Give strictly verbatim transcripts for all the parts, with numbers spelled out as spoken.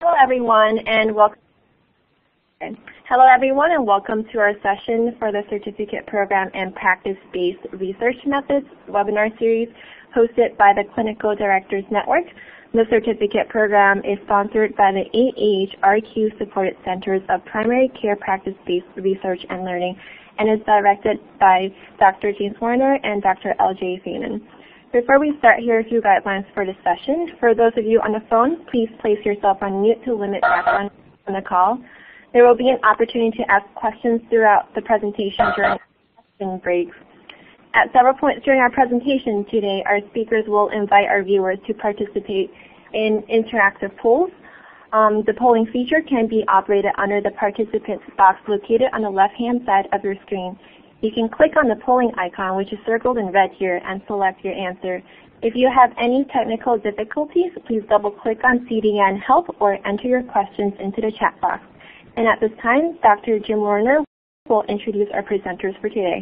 Hello everyone and welcome. Hello everyone and welcome to our session for the Certificate Program and Practice-Based Research Methods webinar series hosted by the Clinical Directors Network. The certificate program is sponsored by the A H R Q supported Centers of Primary Care Practice-Based Research and Learning and is directed by Doctor James Warner and Doctor L J Fanon. Before we start, here are a few guidelines for this session. For those of you on the phone, please place yourself on mute to limit background on the call. There will be an opportunity to ask questions throughout the presentation during question breaks. At several points during our presentation today, our speakers will invite our viewers to participate in interactive polls. Um, the polling feature can be operated under the participants box located on the left-hand side of your screen. You can click on the polling icon, which is circled in red here, and select your answer. If you have any technical difficulties, please double-click on C D N Help or enter your questions into the chat box. And at this time, Doctor Jim Warner will introduce our presenters for today.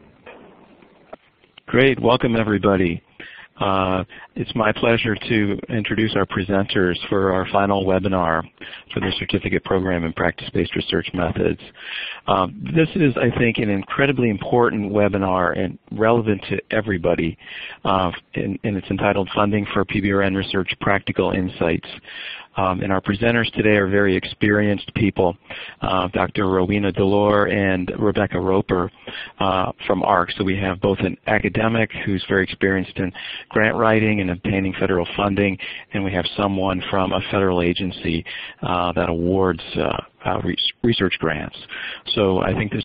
Great. Welcome, everybody. Uh, it's my pleasure to introduce our presenters for our final webinar for the Certificate Program in Practice-Based Research Methods. Um, this is, I think, an incredibly important webinar and relevant to everybody, uh, and, and it's entitled Funding for P B R N Research Practical Insights. Um, and our presenters today are very experienced people, uh, Doctor Rowena Dolor and Rebecca Roper uh, from A H R Q. So we have both an academic who's very experienced in grant writing and obtaining federal funding, and we have someone from a federal agency uh, that awards uh, uh, research grants. So I think this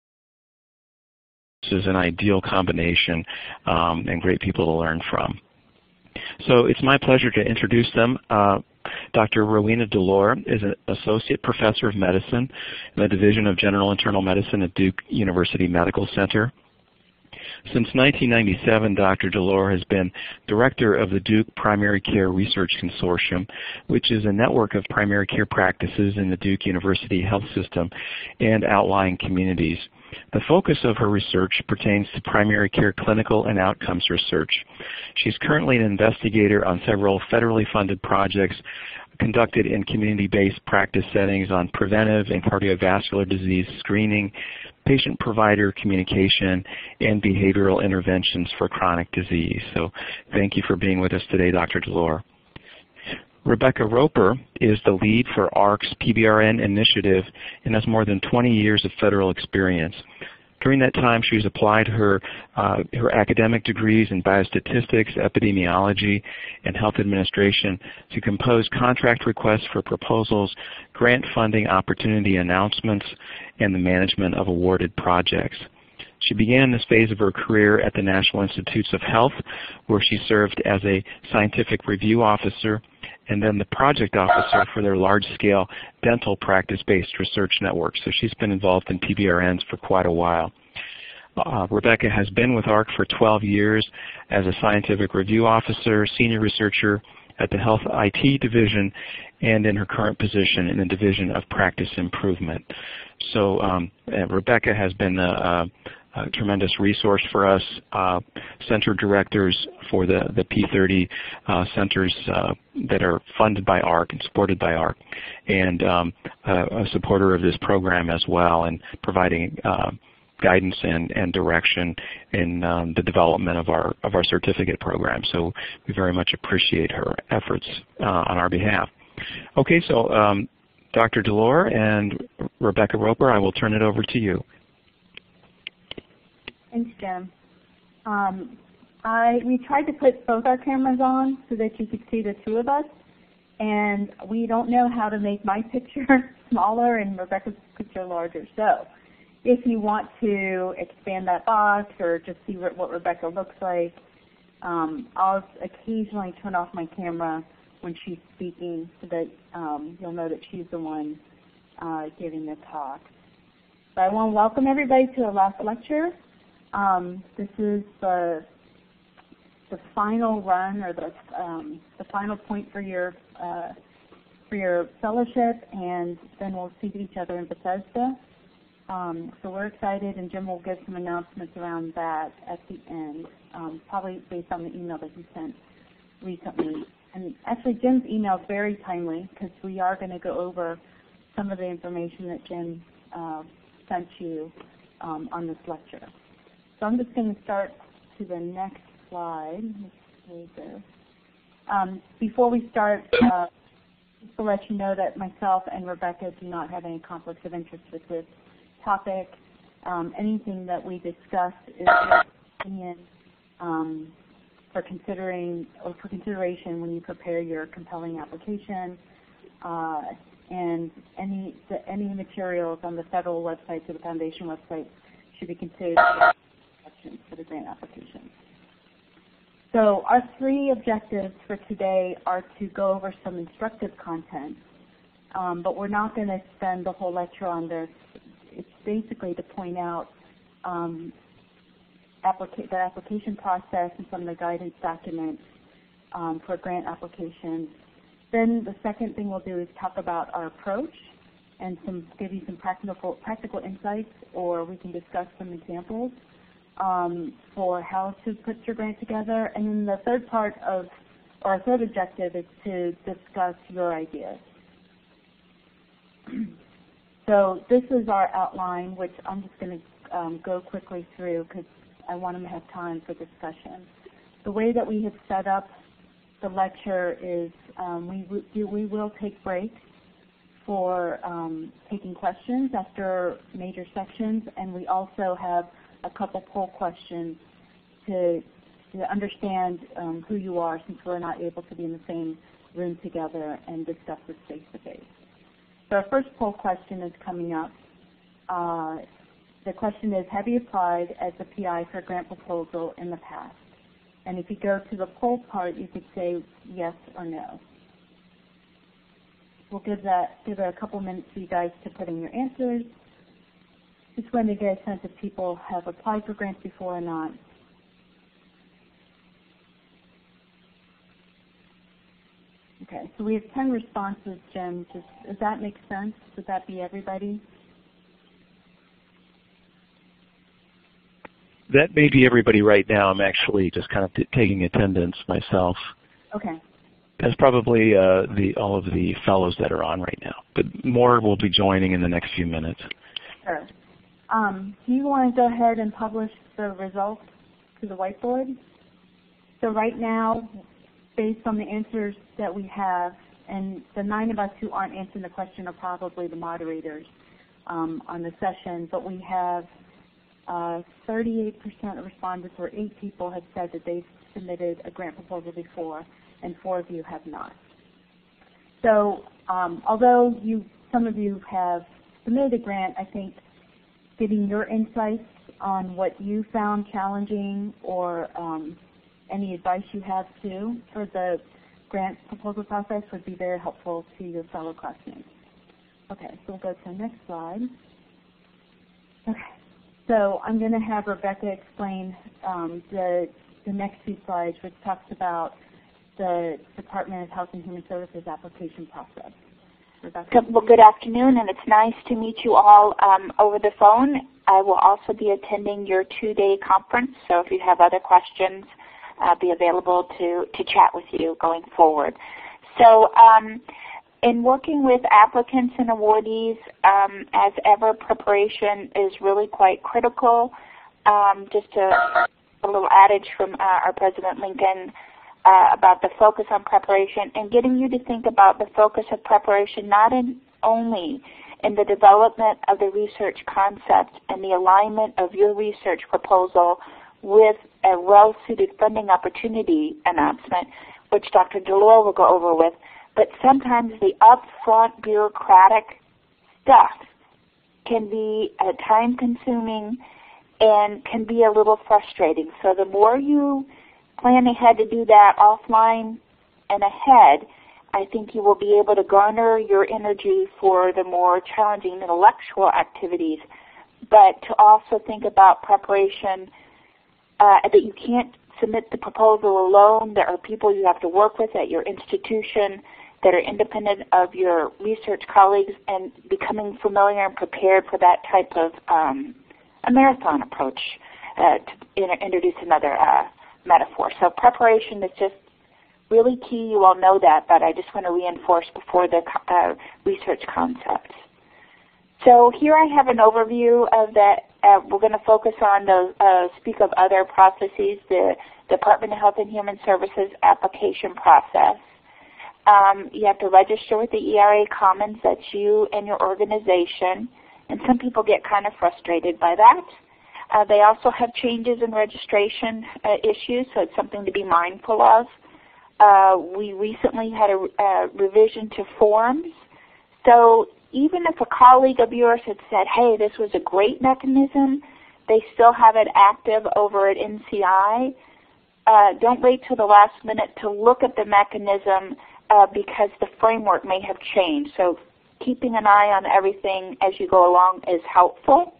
is an ideal combination um, and great people to learn from. So it's my pleasure to introduce them. Uh, Doctor Rowena Dolor is an Associate Professor of Medicine in the Division of General Internal Medicine at Duke University Medical Center. Since nineteen ninety-seven, Doctor Dolor has been Director of the Duke Primary Care Research Consortium, which is a network of primary care practices in the Duke University health system and outlying communities. The focus of her research pertains to primary care clinical and outcomes research. She's currently an investigator on several federally funded projects conducted in community-based practice settings on preventive and cardiovascular disease screening, patient-provider communication, and behavioral interventions for chronic disease. So thank you for being with us today, Doctor Dolor. Rebecca Roper is the lead for A H R Q's P B R N initiative and has more than twenty years of federal experience. During that time, she's applied her, uh, her academic degrees in biostatistics, epidemiology, and health administration to compose contract requests for proposals, grant funding opportunity announcements, and the management of awarded projects. She began this phase of her career at the National Institutes of Health, where she served as a scientific review officer and then the project officer for their large-scale dental practice-based research network. So she's been involved in P B R Ns for quite a while. Uh, Rebecca has been with A H R Q for twelve years as a scientific review officer, senior researcher at the Health I T Division, and in her current position in the Division of Practice Improvement. So um, Rebecca has been a, a A tremendous resource for us, uh, center directors for the, the P thirty uh, centers uh, that are funded by A H R Q and supported by A H R Q, and um, a, a supporter of this program as well, and providing uh, guidance and, and direction in um, the development of our, of our certificate program. So we very much appreciate her efforts uh, on our behalf. Okay, so um, Doctor Dolor and Rebecca Roper, I will turn it over to you. Thanks, Jim. Um, I, we tried to put both our cameras on so that you could see the two of us, and we don't know how to make my picture smaller and Rebecca's picture larger. So if you want to expand that box or just see what, what Rebecca looks like, um, I'll occasionally turn off my camera when she's speaking so that um, you'll know that she's the one uh, giving the talk. So I want to welcome everybody to the last lecture. Um, this is the, the final run or the, um, the final point for your, uh, for your fellowship, and then we'll see each other in Bethesda. Um, so we're excited, and Jim will give some announcements around that at the end, um, probably based on the email that he sent recently. and actually Jim's email is very timely because we are going to go over some of the information that Jim uh, sent you um, on this lecture. So I'm just going to start to the next slide. Um, before we start, uh, just to let you know that myself and Rebecca do not have any conflicts of interest with this topic. Um, anything that we discuss is your opinion um, for considering or for consideration when you prepare your compelling application. Uh, and any the, any materials on the federal website or the foundation website should be considered for the grant application. So our three objectives for today are to go over some instructive content, um, but we're not going to spend the whole lecture on this. It's basically to point out um, applica the application process and some of the guidance documents um, for grant applications. Then the second thing we'll do is talk about our approach and some give you some practical practical insights, or we can discuss some examples um, for how to put your grant together. And then the third part of, or our third objective is to discuss your ideas. So this is our outline, which I'm just going to um, go quickly through because I want to have time for discussion. The way that we have set up the lecture is um, we, we will take breaks for um, taking questions after major sections, and we also have a couple poll questions to, to understand um, who you are, since we're not able to be in the same room together and discuss this face-to-face. So our first poll question is coming up. Uh, the question is, have you applied as a P I for a grant proposal in the past? And if you go to the poll part, you could say yes or no. We'll give that give it a couple minutes for you guys to put in your answers. Just wanted to get a sense if people have applied for grants before or not. Okay, so we have ten responses, Jim. Just, does that make sense? Would that be everybody? That may be everybody right now. I'm actually just kind of t taking attendance myself. Okay. That's probably uh, the all of the fellows that are on right now, but more will be joining in the next few minutes. Sure. Um, do you want to go ahead and publish the results to the whiteboard? So right now, based on the answers that we have, and the nine of us who aren't answering the question are probably the moderators um, on the session, but we have thirty-eight percent uh, of respondents, or eight people, have said that they've submitted a grant proposal before, and four of you have not. So um, although you, some of you have submitted a grant, I think getting your insights on what you found challenging, or um, any advice you have too for the grant proposal process would be very helpful to your fellow classmates. Okay, so we'll go to the next slide. Okay, so I'm going to have Rebecca explain um, the, the next few slides, which talks about the Department of Health and Human Services application process. Rebecca? Good, well, good afternoon, and it's nice to meet you all um, over the phone. I will also be attending your two-day conference, so if you have other questions, I'll be available to, to chat with you going forward. So um, in working with applicants and awardees, um, as ever, preparation is really quite critical. Um, just a, a little adage from uh, our President Lincoln uh, about the focus on preparation, and getting you to think about the focus of preparation not in, only in the development of the research concept and the alignment of your research proposal with a well-suited funding opportunity announcement, which Doctor Dolor will go over with, but sometimes the upfront bureaucratic stuff can be uh, time-consuming and can be a little frustrating. So the more you plan ahead to do that offline and ahead, I think you will be able to garner your energy for the more challenging intellectual activities, but to also think about preparation, uh, that you can't submit the proposal alone. There are people you have to work with at your institution that are independent of your research colleagues, and becoming familiar and prepared for that type of um, a marathon approach, uh, to introduce another uh, metaphor. So preparation is just really key. You all know that, but I just want to reinforce before the uh, research concepts. So here I have an overview of that. Uh, we're going to focus on the uh, speak of other processes, the Department of Health and Human Services application process. Um, you have to register with the E R A Commons. That's you and your organization. And some people get kind of frustrated by that. Uh, they also have changes in registration uh, issues, so it's something to be mindful of. Uh, we recently had a, a revision to forms. So even if a colleague of yours had said, hey, this was a great mechanism, they still have it active over at N C I. Uh, don't wait till the last minute to look at the mechanism uh, because the framework may have changed. So keeping an eye on everything as you go along is helpful.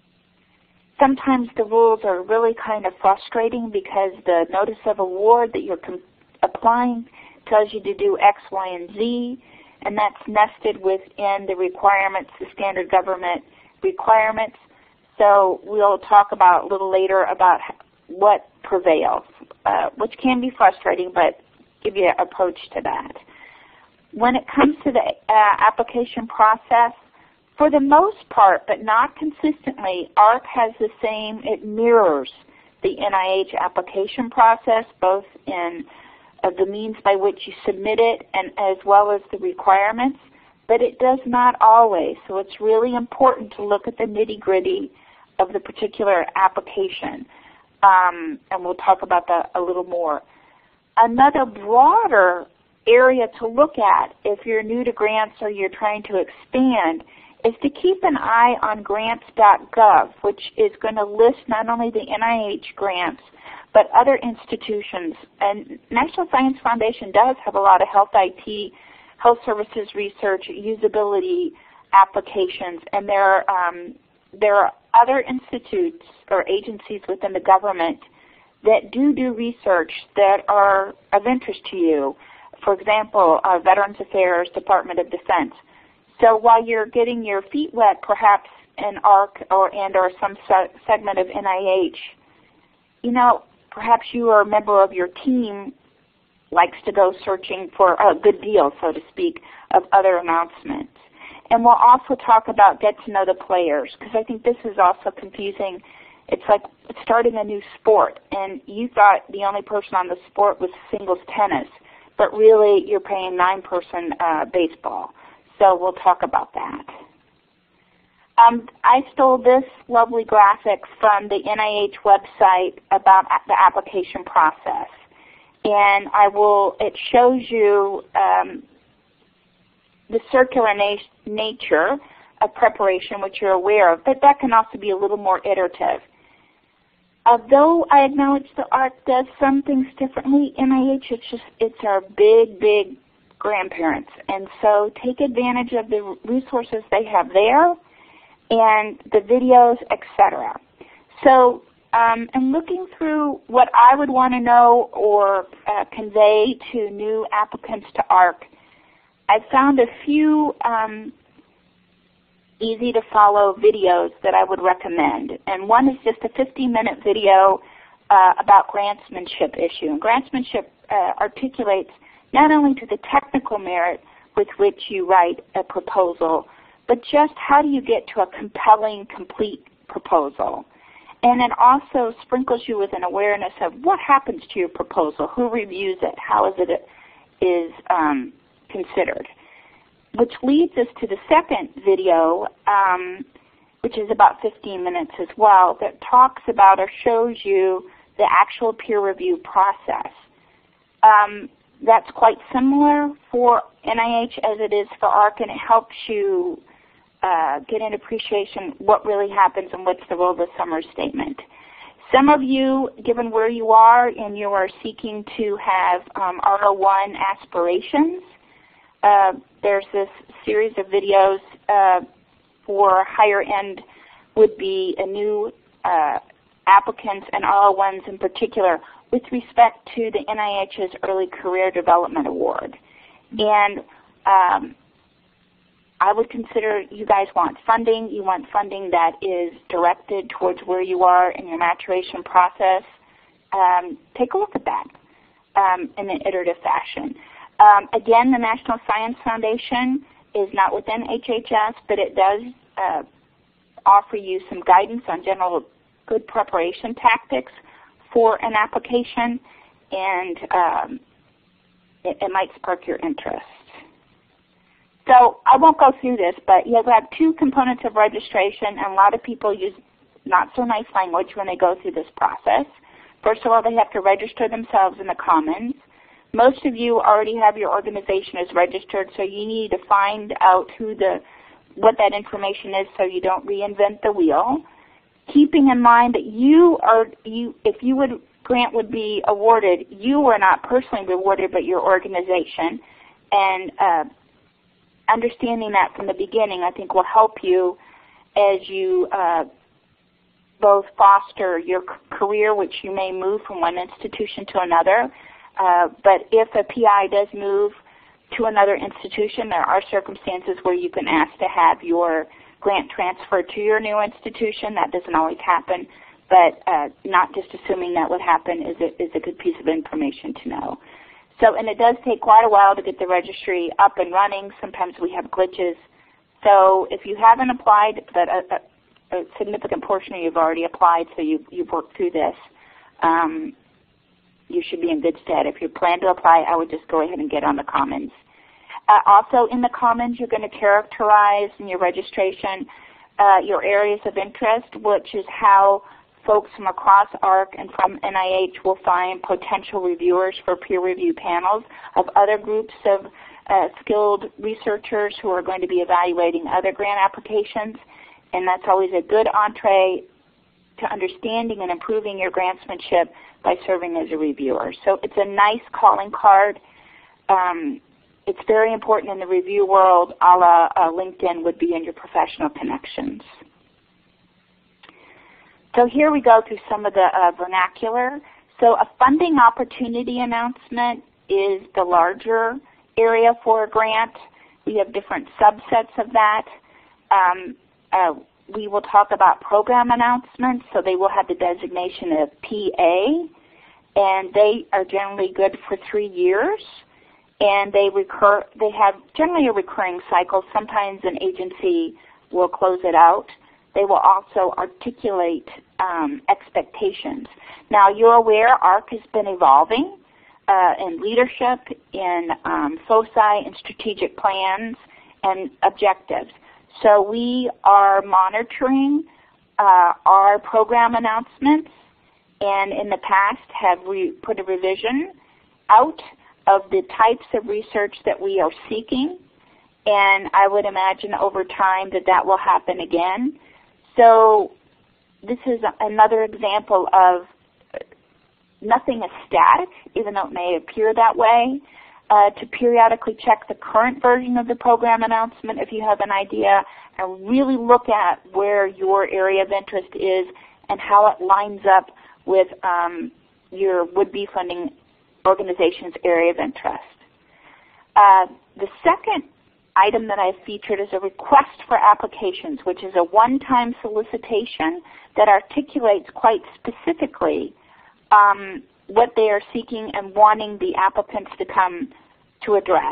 Sometimes the rules are really kind of frustrating because the notice of award that you're applying tells you to do X, Y, and Z, and that's nested within the requirements, the standard government requirements. So we'll talk about a little later about what prevails, uh, which can be frustrating, but give you an approach to that. When it comes to the uh, application process, for the most part, but not consistently, A H R C has the same, it mirrors the N I H application process, both in uh, the means by which you submit it and as well as the requirements, but it does not always. So it's really important to look at the nitty-gritty of the particular application, um, and we'll talk about that a little more. Another broader area to look at if you're new to grants or you're trying to expand is to keep an eye on grants dot gov, which is going to list not only the N I H grants, but other institutions. And National Science Foundation does have a lot of health I T, health services research, usability applications, and there are, um, there are other institutes or agencies within the government that do do research that are of interest to you. For example, uh, Veterans Affairs, Department of Defense. So while you're getting your feet wet, perhaps in A H R C or and or some se segment of N I H, you know, perhaps you or a member of your team likes to go searching for a good deal, so to speak, of other announcements. And we'll also talk about get to know the players, because I think this is also confusing. It's like starting a new sport, and you thought the only person on the sport was singles tennis, but really you're playing nine-person uh, baseball. So we'll talk about that. Um, I stole this lovely graphic from the N I H website about the application process. And I will, it shows you um, the circular na nature of preparation, which you're aware of, but that can also be a little more iterative. Although I acknowledge the A H R C does some things differently, N I H, it's just, it's our big, big grandparents. And so take advantage of the resources they have there and the videos, et cetera. So um, in looking through what I would want to know or uh, convey to new applicants to A H R C, I found a few um, easy to follow videos that I would recommend. And one is just a fifteen minute video uh, about grantsmanship issue. And grantsmanship uh, articulates not only to the technical merit with which you write a proposal, but just how do you get to a compelling, complete proposal. And it also sprinkles you with an awareness of what happens to your proposal, who reviews it, how is it is um, considered. Which leads us to the second video, um, which is about fifteen minutes as well, that talks about or shows you the actual peer review process. Um, that's quite similar for N I H as it is for A H R C, and it helps you uh, get an appreciation what really happens and what's the role of the summary statement. Some of you, given where you are and you are seeking to have um, R O one aspirations, uh, there's this series of videos uh, for higher end would be a new uh, applicants and R O ones in particular with respect to the N I H's Early Career Development Award. And um, I would consider you guys want funding. You want funding that is directed towards where you are in your maturation process. Um, take a look at that. um, in an iterative fashion. Um, again, the National Science Foundation is not within H H S, but it does uh, offer you some guidance on general good preparation tactics for an application, and um, it, it might spark your interest. So I won't go through this, but you have two components of registration, and a lot of people use not so nice language when they go through this process. First of all, they have to register themselves in the Commons. Most of you already have your organization as registered, so you need to find out who the, what that information is so you don't reinvent the wheel. Keeping in mind that you are, you, if you would, grant would be awarded, you were not personally rewarded, but your organization. And uh, understanding that from the beginning, I think, will help you as you uh, both foster your career, which you may move from one institution to another. Uh, but if a P I does move to another institution, there are circumstances where you can ask to have your grant transferred to your new institution. That doesn't always happen, but uh, not just assuming that would happen is a, is a good piece of information to know. So, and it does take quite a while to get the registry up and running. Sometimes we have glitches. So if you haven't applied, but a, a, a significant portion of you have already applied, so you, you've worked through this, um, you should be in good stead. If you plan to apply, I would just go ahead and get on the Commons. Uh, also in the Commons, you're going to characterize in your registration uh, your areas of interest, which is how folks from across A H R Q and from N I H will find potential reviewers for peer review panels of other groups of uh, skilled researchers who are going to be evaluating other grant applications. And that's always a good entree to understanding and improving your grantsmanship by serving as a reviewer. So it's a nice calling card. Um, it's very important in the review world, a la uh, LinkedIn would be in your professional connections. So here we go through some of the uh, vernacular. So a funding opportunity announcement is the larger area for a grant. We have different subsets of that. Um, uh, we will talk about program announcements, so they will have the designation of P A, and they are generally good for three years, and they recur. They have generally a recurring cycle. Sometimes an agency will close it out. They will also articulate um, expectations. Now, you're aware A H R Q has been evolving uh, in leadership, in um, foci, and strategic plans, and objectives. So we are monitoring uh, our program announcements, and in the past have re put a revision out of the types of research that we are seeking, and I would imagine over time that that will happen again. So this is another example of nothing is static, even though it may appear that way. Uh, to periodically check the current version of the program announcement if you have an idea, and really look at where your area of interest is and how it lines up with um, your would-be funding organization's area of interest. Uh, the second item that I've featured is a request for applications, which is a one-time solicitation that articulates quite specifically um, what they are seeking and wanting the applicants to come to address.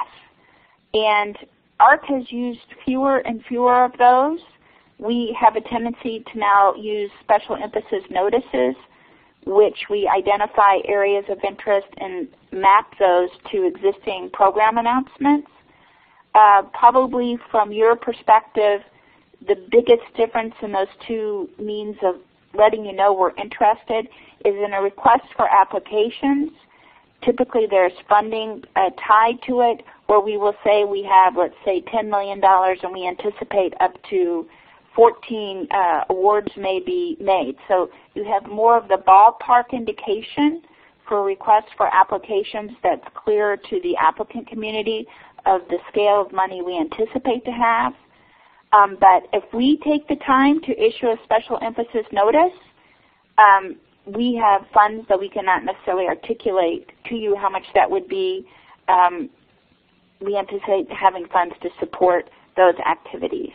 And A H R Q has used fewer and fewer of those. We have a tendency to now use special emphasis notices, which we identify areas of interest and map those to existing program announcements. Uh, probably from your perspective, the biggest difference in those two means of letting you know we're interested is in a request for applications. Typically there's funding uh, tied to it, where we will say we have, let's say, ten million dollars, and we anticipate up to fourteen uh, awards may be made. So you have more of the ballpark indication for requests for applications that's clear to the applicant community of the scale of money we anticipate to have. Um, but if we take the time to issue a special emphasis notice, um, we have funds that we cannot necessarily articulate to you how much that would be. Um, we anticipate having funds to support those activities.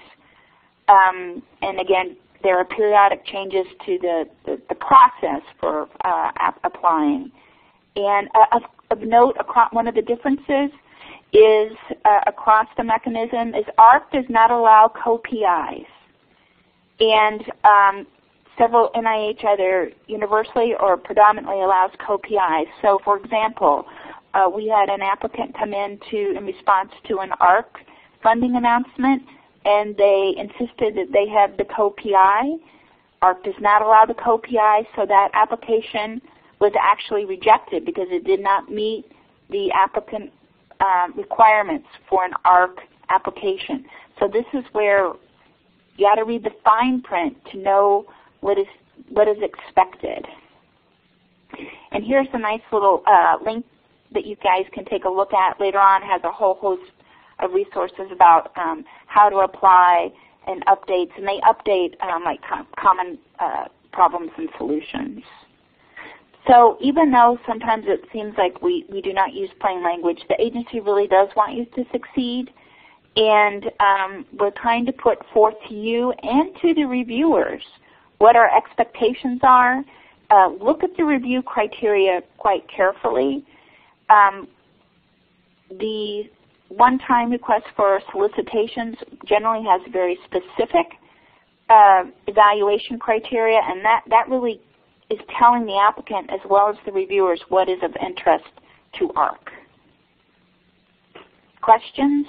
Um, and again, there are periodic changes to the, the, the process for uh, applying. And uh, of note, one of the differences is uh, across the mechanism is A H R Q does not allow co-P Is. And um, several N I H either universally or predominantly allows co-P Is. So for example, uh, we had an applicant come in to, in response to an A H R Q funding announcement, and they insisted that they have the co-P I. A H R Q does not allow the co-P I, so that application was actually rejected because it did not meet the applicant uh, requirements for an A H R Q application. So this is where you got to read the fine print to know what is what is expected. And here's a nice little uh, link that you guys can take a look at later on. It has a whole host of resources about um, how to apply and updates, and they update um, like com common uh, problems and solutions. So even though sometimes it seems like we, we do not use plain language, the agency really does want you to succeed. And um, we're trying to put forth to you and to the reviewers what our expectations are. Uh, look at the review criteria quite carefully. Um, the one-time request for solicitations generally has very specific uh, evaluation criteria, and that, that really is telling the applicant as well as the reviewers what is of interest to A H R Q. Questions?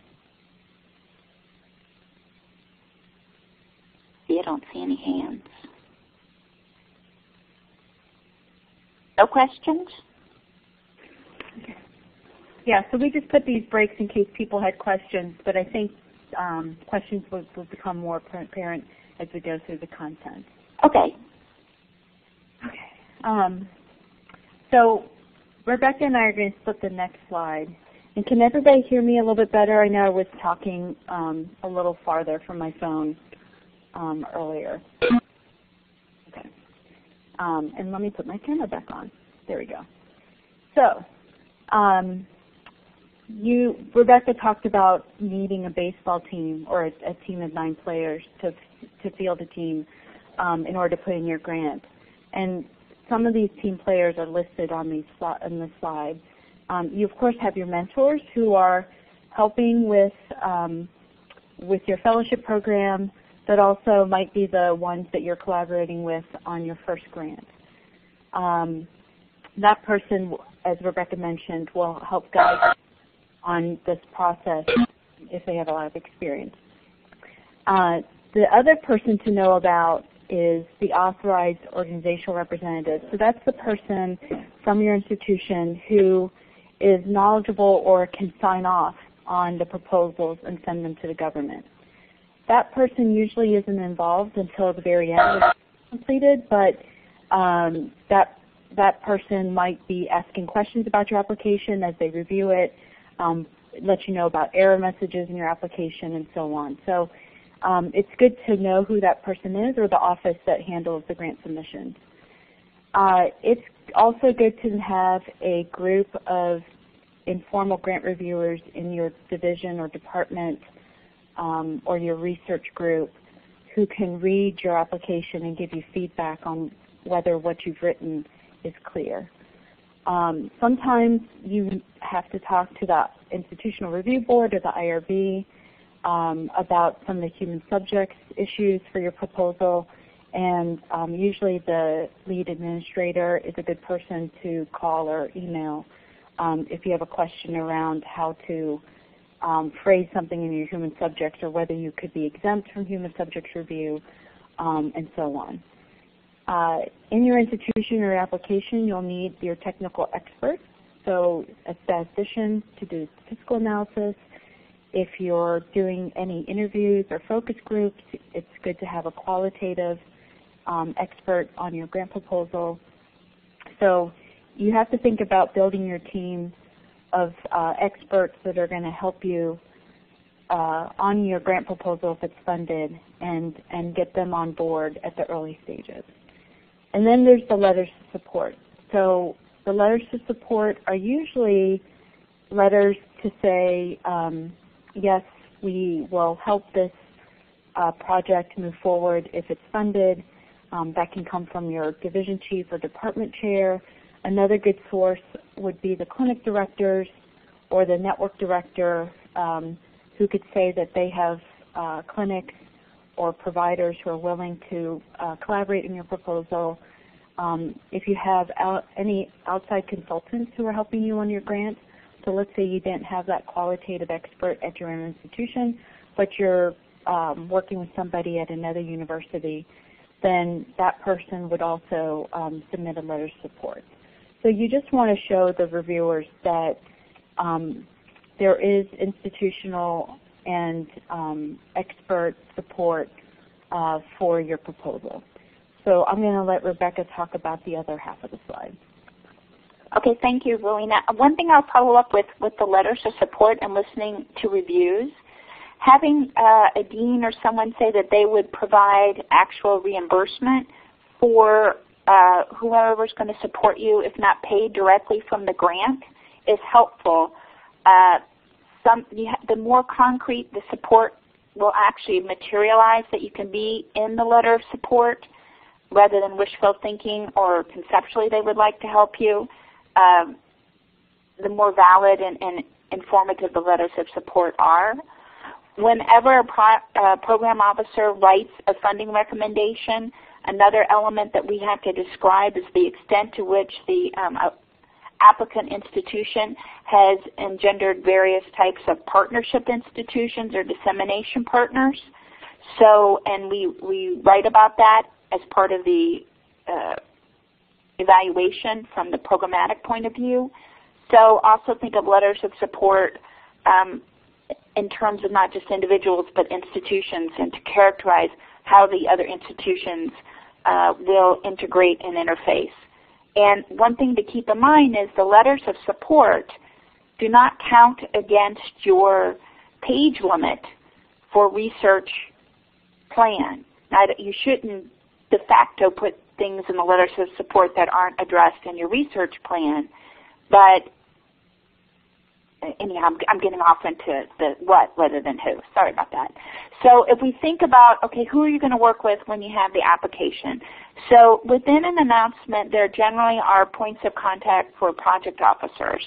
See, I don't see any hands. No questions? Okay. Yeah, so we just put these breaks in case people had questions, but I think um, questions will, will become more apparent as we go through the content. Okay. Okay. Um, so Rebecca and I are going to flip the next slide. And can everybody hear me a little bit better? I know I was talking um, a little farther from my phone um, earlier. Okay. Um, and let me put my camera back on. There we go. So um, you, Rebecca talked about needing a baseball team or a, a team of nine players to, to field a team um, in order to put in your grant. And some of these team players are listed on, these, on this slide. Um, you, of course, have your mentors who are helping with, um, with your fellowship program, but also might be the ones that you're collaborating with on your first grant. Um, that person, as Rebecca mentioned, will help guide on this process if they have a lot of experience. Uh, the other person to know about is the authorized organizational representative. So that's the person from your institution who is knowledgeable or can sign off on the proposals and send them to the government. That person usually isn't involved until the very end when it's completed, but um, that, that person might be asking questions about your application as they review it, um, let you know about error messages in your application, and so on. So um, it's good to know who that person is or the office that handles the grant submissions. Uh, it's also good to have a group of informal grant reviewers in your division or department um, or your research group who can read your application and give you feedback on whether what you've written is clear. Um, sometimes you have to talk to the Institutional Review Board or the I R B um, about some of the human subjects issues for your proposal. And um, usually the lead administrator is a good person to call or email um, if you have a question around how to um, phrase something in your human subjects or whether you could be exempt from human subjects review, um, and so on. Uh, in your institution or application, you'll need your technical expert, so a statistician to do statistical analysis. If you're doing any interviews or focus groups, it's good to have a qualitative Um, expert on your grant proposal. So you have to think about building your team of uh, experts that are going to help you uh, on your grant proposal if it's funded and, and get them on board at the early stages. And then there's the letters to support. So the letters to support are usually letters to say, um, yes, we will help this uh, project move forward if it's funded. Um, that can come from your division chief or department chair. Another good source would be the clinic directors or the network director um, who could say that they have uh, clinics or providers who are willing to uh, collaborate in your proposal. Um, if you have out, any outside consultants who are helping you on your grant, so let's say you didn't have that qualitative expert at your own institution, but you're um, working with somebody at another university, then that person would also um, submit a letter of support. So you just want to show the reviewers that um, there is institutional and um, expert support uh, for your proposal. So I'm going to let Rebecca talk about the other half of the slide. Okay, thank you, Rowena. One thing I'll follow up with with the letters of support and listening to reviews. Having uh, a dean or someone say that they would provide actual reimbursement for uh, whoever's going to support you, if not paid directly from the grant, is helpful. Uh, some, you ha the more concrete the support will actually materialize that you can be in the letter of support rather than wishful thinking or conceptually they would like to help you, um, the more valid and, and informative the letters of support are. Whenever a pro uh, program officer writes a funding recommendation, another element that we have to describe is the extent to which the um, uh, applicant institution has engendered various types of partnership institutions or dissemination partners. So, and we, we write about that as part of the uh, evaluation from the programmatic point of view. So also think of letters of support um, in terms of not just individuals but institutions, and to characterize how the other institutions uh, will integrate and interface. And one thing to keep in mind is the letters of support do not count against your page limit for research plan. Now, you shouldn't de facto put things in the letters of support that aren't addressed in your research plan, but anyhow, I'm, I'm getting off into the what rather than who. Sorry about that. So if we think about, okay, who are you going to work with when you have the application? So within an announcement, there generally are points of contact for project officers.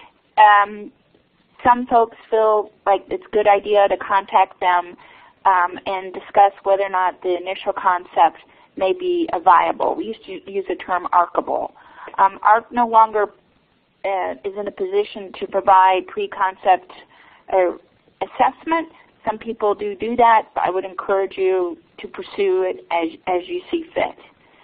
Um, some folks feel like it's a good idea to contact them um, and discuss whether or not the initial concept may be a viable. We used to use the term AHRQable. Um, A H R Q no longer uh, is in a position to provide pre-concept uh, assessment. Some people do do that, but I would encourage you to pursue it as, as you see fit.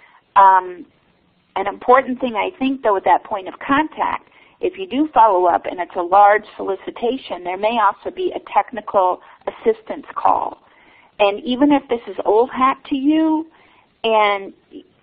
Um, an important thing, I think, though, at that point of contact, if you do follow up and it's a large solicitation, there may also be a technical assistance call. And even if this is old hat to you, and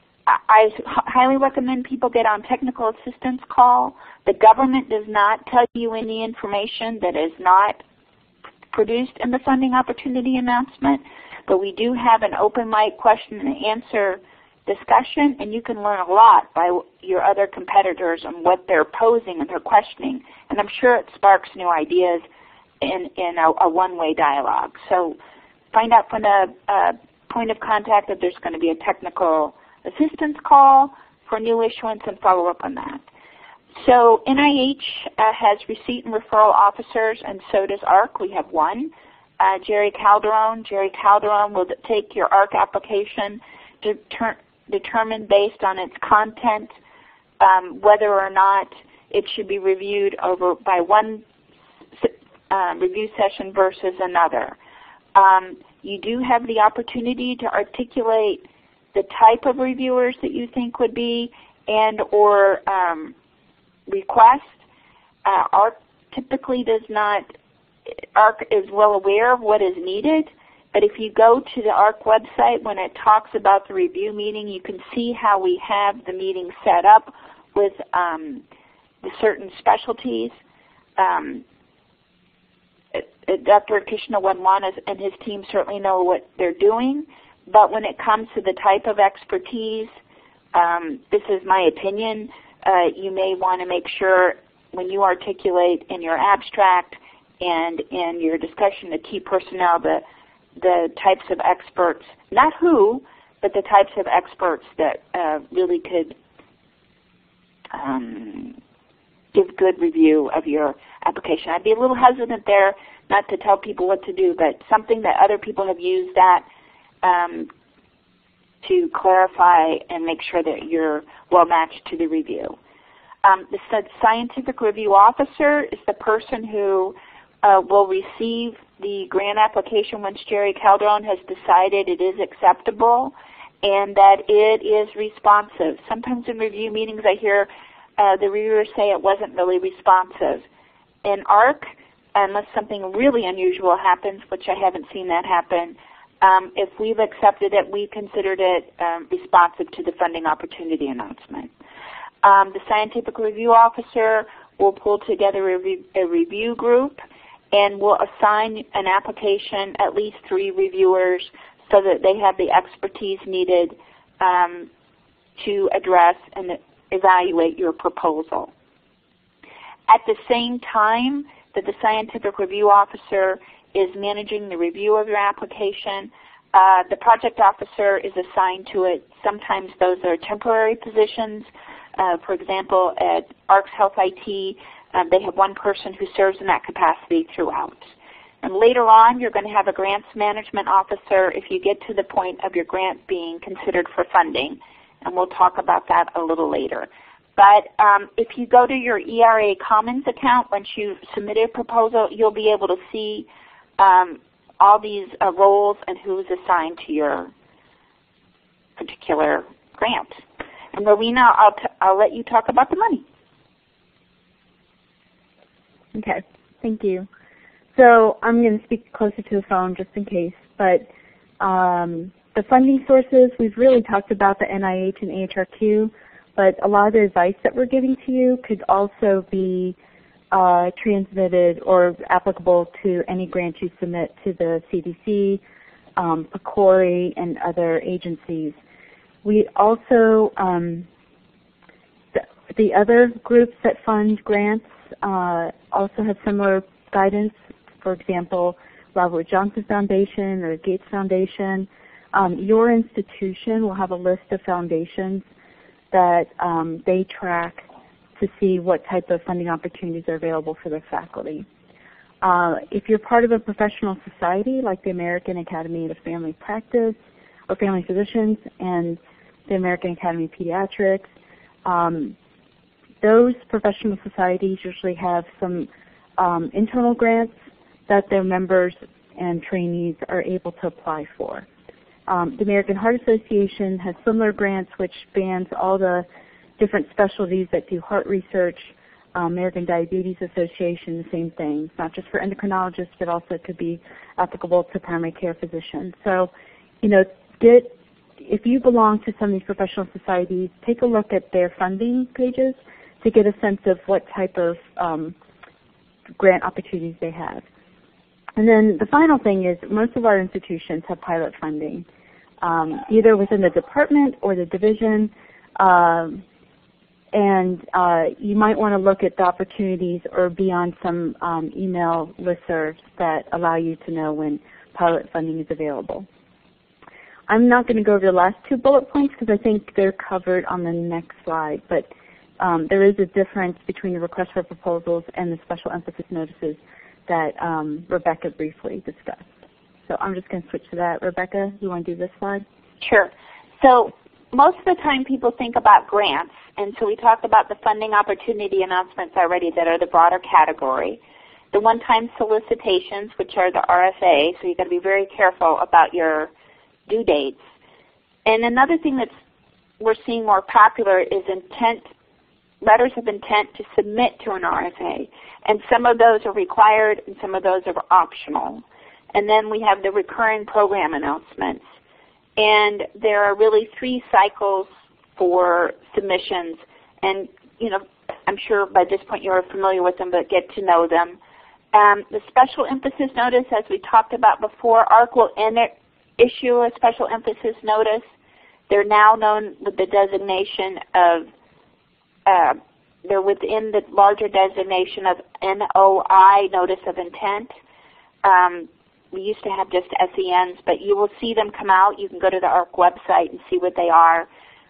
I highly recommend people get on technical assistance call. The government does not tell you any information that is not produced in the funding opportunity announcement, but we do have an open mic question and answer discussion, and you can learn a lot by your other competitors and what they're posing and they're questioning. And I'm sure it sparks new ideas in, in a, a one-way dialogue. So find out from the uh, point of contact that there's going to be a technical assistance call for new issuance and follow up on that. So N I H uh, has receipt and referral officers, and so does A H R Q. We have one, uh, Jerry Calderon. Jerry Calderon will take your A H R Q application, deter determine based on its content um, whether or not it should be reviewed over by one uh, review session versus another. Um, you do have the opportunity to articulate the type of reviewers that you think would be and or um, request. Uh, A H R C typically does not, A H R C is well aware of what is needed, but if you go to the A H R C website, when it talks about the review meeting, you can see how we have the meeting set up with um, the certain specialties. Um, Doctor Krishnawadwan and his team certainly know what they're doing, but when it comes to the type of expertise, um, this is my opinion, uh, you may want to make sure when you articulate in your abstract and in your discussion of key personnel the, the types of experts, not who, but the types of experts that uh, really could um, give good review of your application. I'd be a little hesitant there not to tell people what to do, but something that other people have used that um, to clarify and make sure that you're well matched to the review. Um, the scientific review officer is the person who uh, will receive the grant application once Jerry Calderon has decided it is acceptable and that it is responsive. Sometimes in review meetings I hear uh, the reviewers say it wasn't really responsive. In A H R Q, unless something really unusual happens, which I haven't seen that happen, um, if we've accepted it, we considered it um, responsive to the funding opportunity announcement. Um, the scientific review officer will pull together a, re a review group and will assign an application at least three reviewers so that they have the expertise needed um, to address and evaluate your proposal. At the same time that the scientific review officer is managing the review of your application, uh, the project officer is assigned to it. Sometimes those are temporary positions. Uh, for example, at A H R Q's Health I T, um, they have one person who serves in that capacity throughout. And later on, you're going to have a grants management officer if you get to the point of your grant being considered for funding. And we'll talk about that a little later. But um, if you go to your E R A Commons account, once you submit a proposal, you'll be able to see um, all these uh, roles and who's assigned to your particular grant. And Rowena, I'll, t I'll let you talk about the money. Okay, thank you. So I'm going to speak closer to the phone just in case, but um, the funding sources, we've really talked about the N I H and A H R Q, but a lot of the advice that we're giving to you could also be uh, transmitted or applicable to any grant you submit to the C D C, um, PCORI, and other agencies. We also, um, the, the other groups that fund grants uh, also have similar guidance. For example, Robert Johnson Foundation or Gates Foundation. Um, your institution will have a list of foundations that um, they track to see what type of funding opportunities are available for their faculty. Uh, if you're part of a professional society like the American Academy of Family Practice or Family Physicians and the American Academy of Pediatrics, um, those professional societies usually have some um, internal grants that their members and trainees are able to apply for. Um, the American Heart Association has similar grants which spans all the different specialties that do heart research. Um, American Diabetes Association, the same thing. It's not just for endocrinologists, but also could be applicable to primary care physicians. So, you know, get, if you belong to some of these professional societies, take a look at their funding pages to get a sense of what type of um, grant opportunities they have. And then the final thing is most of our institutions have pilot funding, um, either within the department or the division. Um, and uh, you might want to look at the opportunities or be on some um, email listservs that allow you to know when pilot funding is available. I'm not going to go over the last two bullet points because I think they're covered on the next slide, but um, there is a difference between the request for proposals and the special emphasis notices that um, Rebecca briefly discussed. So I'm just going to switch to that. Rebecca, you want to do this slide? Sure. So most of the time people think about grants, and so we talked about the funding opportunity announcements already that are the broader category. The one-time solicitations, which are the R F A, so you've got to be very careful about your due dates. And another thing that's we're seeing more popular is intent, letters of intent to submit to an R F A. And some of those are required and some of those are optional. And then we have the recurring program announcements. And there are really three cycles for submissions. And, you know, I'm sure by this point you're familiar with them, but get to know them. Um, the special emphasis notice, as we talked about before, A H R Q will issue a special emphasis notice. They're now known with the designation of, uh, they're within the larger designation of N O I, Notice of Intent. Um, we used to have just S E Ns, but you will see them come out. You can go to the A H R Q website and see what they are.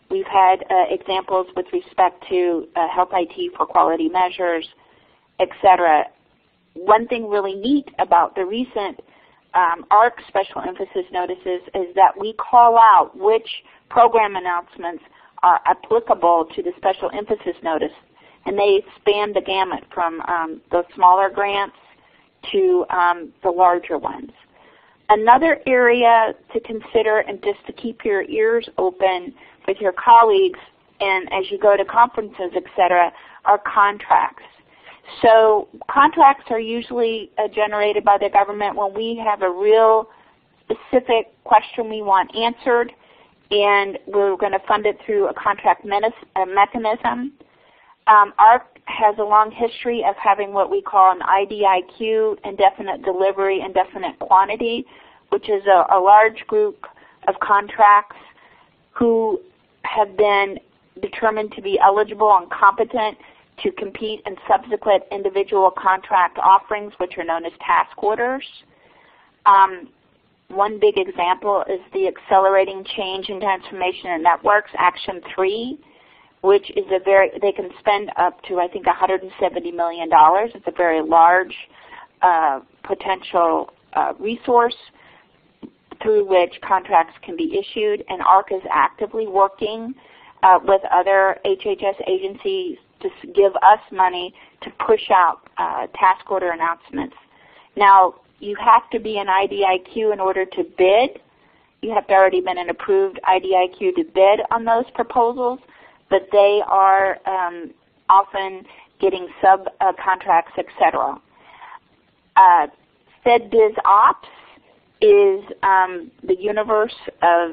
We've had uh, examples with respect to uh, health I T for quality measures, et cetera. One thing really neat about the recent um, A H R Q special emphasis notices is that we call out which program announcements are applicable to the special emphasis notice, and they span the gamut from um, the smaller grants to um, the larger ones. Another area to consider, and just to keep your ears open with your colleagues and as you go to conferences, et cetera, are contracts. So contracts are usually uh, generated by the government when we have a real specific question we want answered, and we're going to fund it through a contract mechanism. Um, A H R Q has a long history of having what we call an I D I Q, indefinite delivery, indefinite quantity, which is a, a large group of contracts who have been determined to be eligible and competent to compete in subsequent individual contract offerings, which are known as task orders. Um, one big example is the Accelerating Change and Transformation in Networks, Action three, which is a very, they can spend up to, I think, one hundred seventy million dollars. It's a very large uh, potential uh, resource through which contracts can be issued, and A H R Q is actively working uh, with other H H S agencies to give us money to push out uh, task order announcements. Now, you have to be an I D I Q in order to bid. You have to already been an approved I D I Q to bid on those proposals, but they are um, often getting sub-contracts, uh, et cetera. Uh, FedBizOps is um, the universe of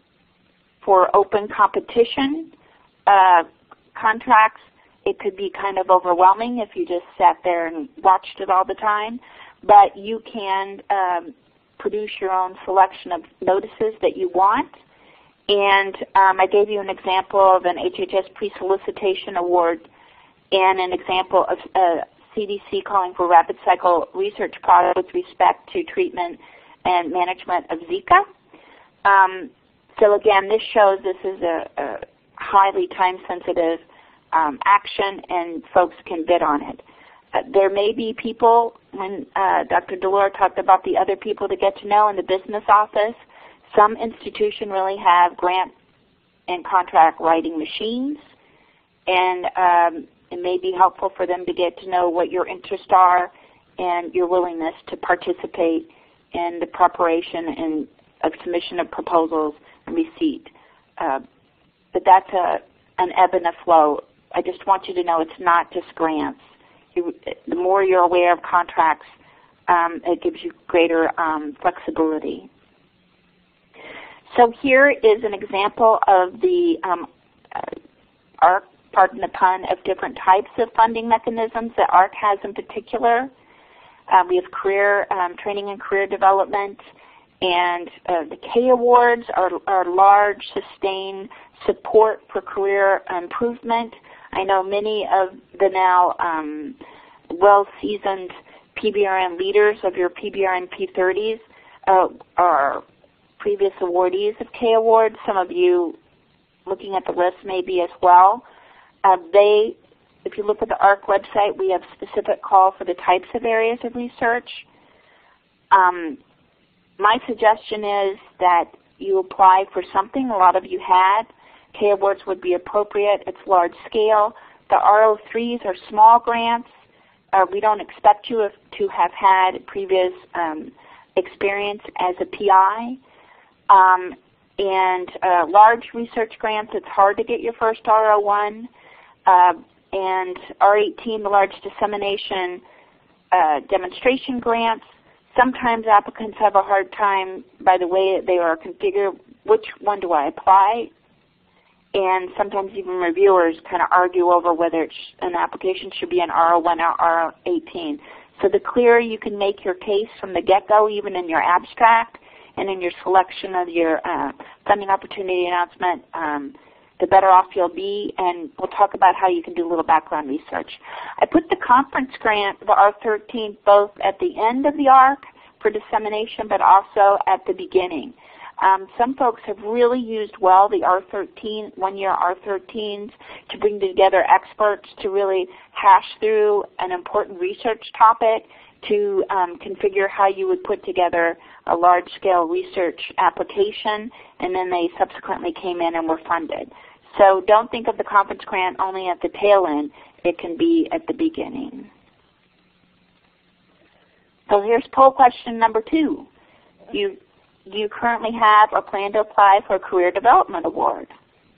for open competition uh, contracts. It could be kind of overwhelming if you just sat there and watched it all the time, but you can um, produce your own selection of notices that you want. And um, I gave you an example of an H H S pre-solicitation award and an example of uh, C D C calling for rapid cycle research product with respect to treatment and management of Zika. Um, so again, this shows this is a, a highly time-sensitive um, action, and folks can bid on it. Uh, there may be people, when uh, Doctor Dolor talked about the other people to get to know in the business office, some institutions really have grant and contract writing machines, and um, it may be helpful for them to get to know what your interests are and your willingness to participate in the preparation and of submission of proposals and receipt. Uh, but that's a, an ebb and a flow. I just want you to know it's not just grants. You, the more you're aware of contracts, um, it gives you greater um, flexibility. So here is an example of the um, uh, A H R Q, pardon the pun, of different types of funding mechanisms that A H R Q has in particular. Uh, we have career um, training and career development, and uh, the K awards are, are large, sustained support for career improvement. I know many of the now um, well-seasoned P B R N leaders of your P B R N P thirties uh, are previous awardees of K awards. Some of you looking at the list may be as well. Uh, they If you look at the A H R Q website, we have specific call for the types of areas of research. Um, my suggestion is that you apply for something. A lot of you had. K awards would be appropriate. It's large scale. The R O threes are small grants. Uh, we don't expect you to have had previous um, experience as a P I. Um, and uh, large research grants, it's hard to get your first R O one. Uh, and R eighteen, the large dissemination uh, demonstration grants, sometimes applicants have a hard time by the way that they are configured, which one do I apply? And sometimes even reviewers kind of argue over whether it's, an application should be an R O one or R eighteen. So the clearer you can make your case from the get-go, even in your abstract and in your selection of your uh, funding opportunity announcement, um, the better off you'll be, and we'll talk about how you can do a little background research. I put the conference grant, the R thirteen, both at the end of the A H R Q for dissemination, but also at the beginning. Um, some folks have really used well the R thirteen, one-year R thirteens to bring together experts to really hash through an important research topic, to um, configure how you would put together a large-scale research application, and then they subsequently came in and were funded. So don't think of the conference grant only at the tail end. It can be at the beginning. So here's poll question number two. You, do you currently have or plan to apply for a Career Development Award?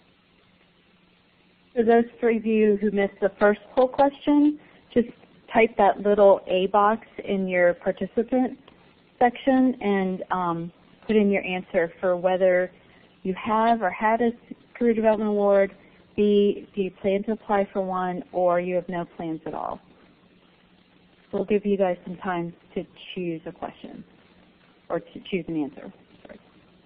For those three of you who missed the first poll question, just type that little A box in your participant section and um, put in your answer for whether you have or had a Career Development Award, B, do you plan to apply for one, or you have no plans at all. We'll give you guys some time to choose a question or to choose an answer. Sorry.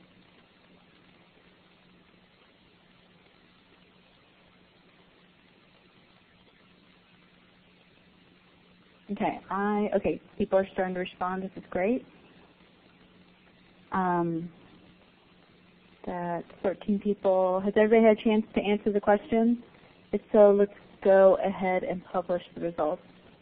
Okay, I okay. People are starting to respond. This is great. Um, that thirteen people. Has everybody had a chance to answer the question? If so, let's go ahead and publish the results.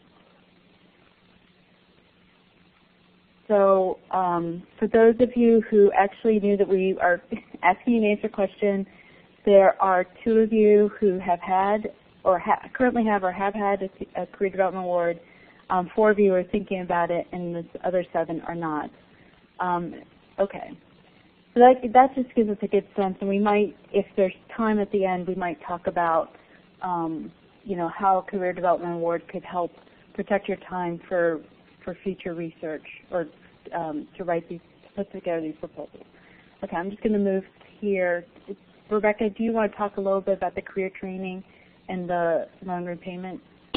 So um, for those of you who actually knew that we are asking you to answer a question, there are two of you who have had or ha currently have or have had a, a Career Development Award. Um, four of you are thinking about it, and the other seven are not. Um, okay. So that, that just gives us a good sense, and we might, if there's time at the end, we might talk about, um, you know, how a Career Development Award could help protect your time for for future research or um, to write these, put together these proposals. Okay, I'm just going to move here. Rebecca, do you want to talk a little bit about the career training and the loan repayment?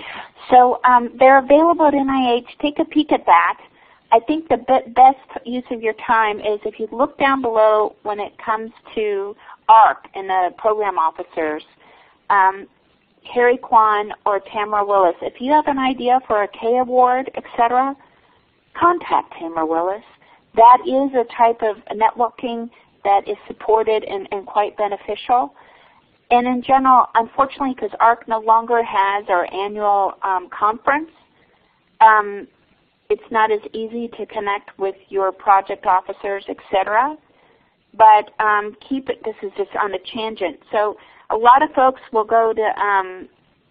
So um, they're available at N I H. Take a peek at that. I think the be best use of your time is if you look down below when it comes to A H R Q and the program officers, um, Harry Kwan or Tamara Willis. If you have an idea for a K award, et cetera, contact Tamara Willis. That is a type of networking that is supported and, and quite beneficial. And in general, unfortunately, because A H R Q no longer has our annual um, conference, um, it's not as easy to connect with your project officers, et cetera. But um, keep it, this is just on a tangent. So a lot of folks will go to um,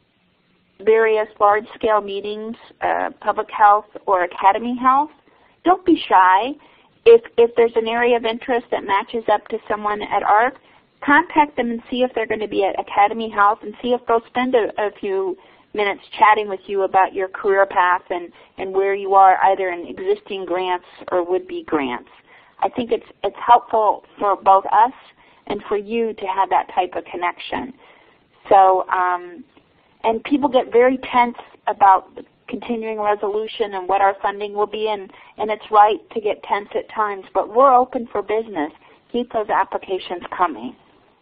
various large-scale meetings, uh, public health or academy health. Don't be shy. If, if there's an area of interest that matches up to someone at A H R Q, contact them and see if they're going to be at Academy Health and see if they'll spend a, a few minutes chatting with you about your career path and, and where you are either in existing grants or would-be grants. I think it's, it's helpful for both us and for you to have that type of connection. So, um, and people get very tense about the continuing resolution and what our funding will be, and, and it's right to get tense at times, but we're open for business. Keep those applications coming.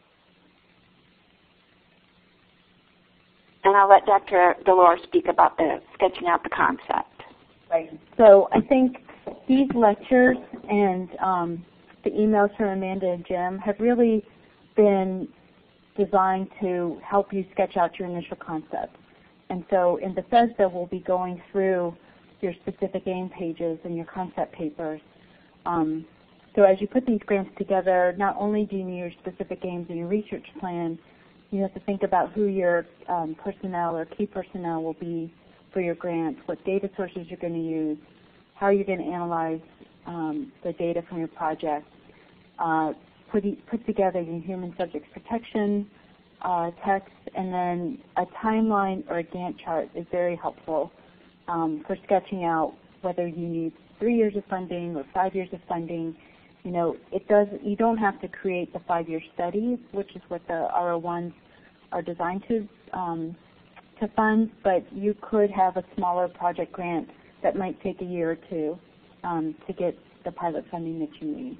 And I'll let Doctor Dolor speak about the sketching out the concept. Right. So I think these lectures and um, the emails from Amanda and Jim have really been designed to help you sketch out your initial concept. And so in Bethesda, we'll be going through your specific aim pages and your concept papers. Um, so as you put these grants together, not only do you need your specific aims and your research plan, you have to think about who your um, personnel or key personnel will be for your grant, what data sources you're going to use, how you're going to analyze um, the data from your project, uh, put, e put together your human subjects protection uh, text, and then a timeline or a Gantt chart is very helpful um, for sketching out whether you need three years of funding or five years of funding. You know, it does. You don't have to create the five-year study, which is what the R O ones are designed to um, to fund. But you could have a smaller project grant that might take a year or two um, to get the pilot funding that you need.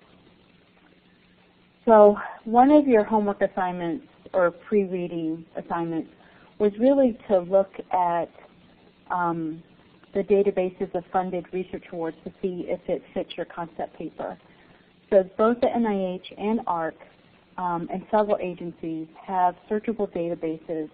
So one of your homework assignments or pre-reading assignments was really to look at um, the databases of funded research awards to see if it fits your concept paper. So both the N I H and A H R Q um, and several agencies have searchable databases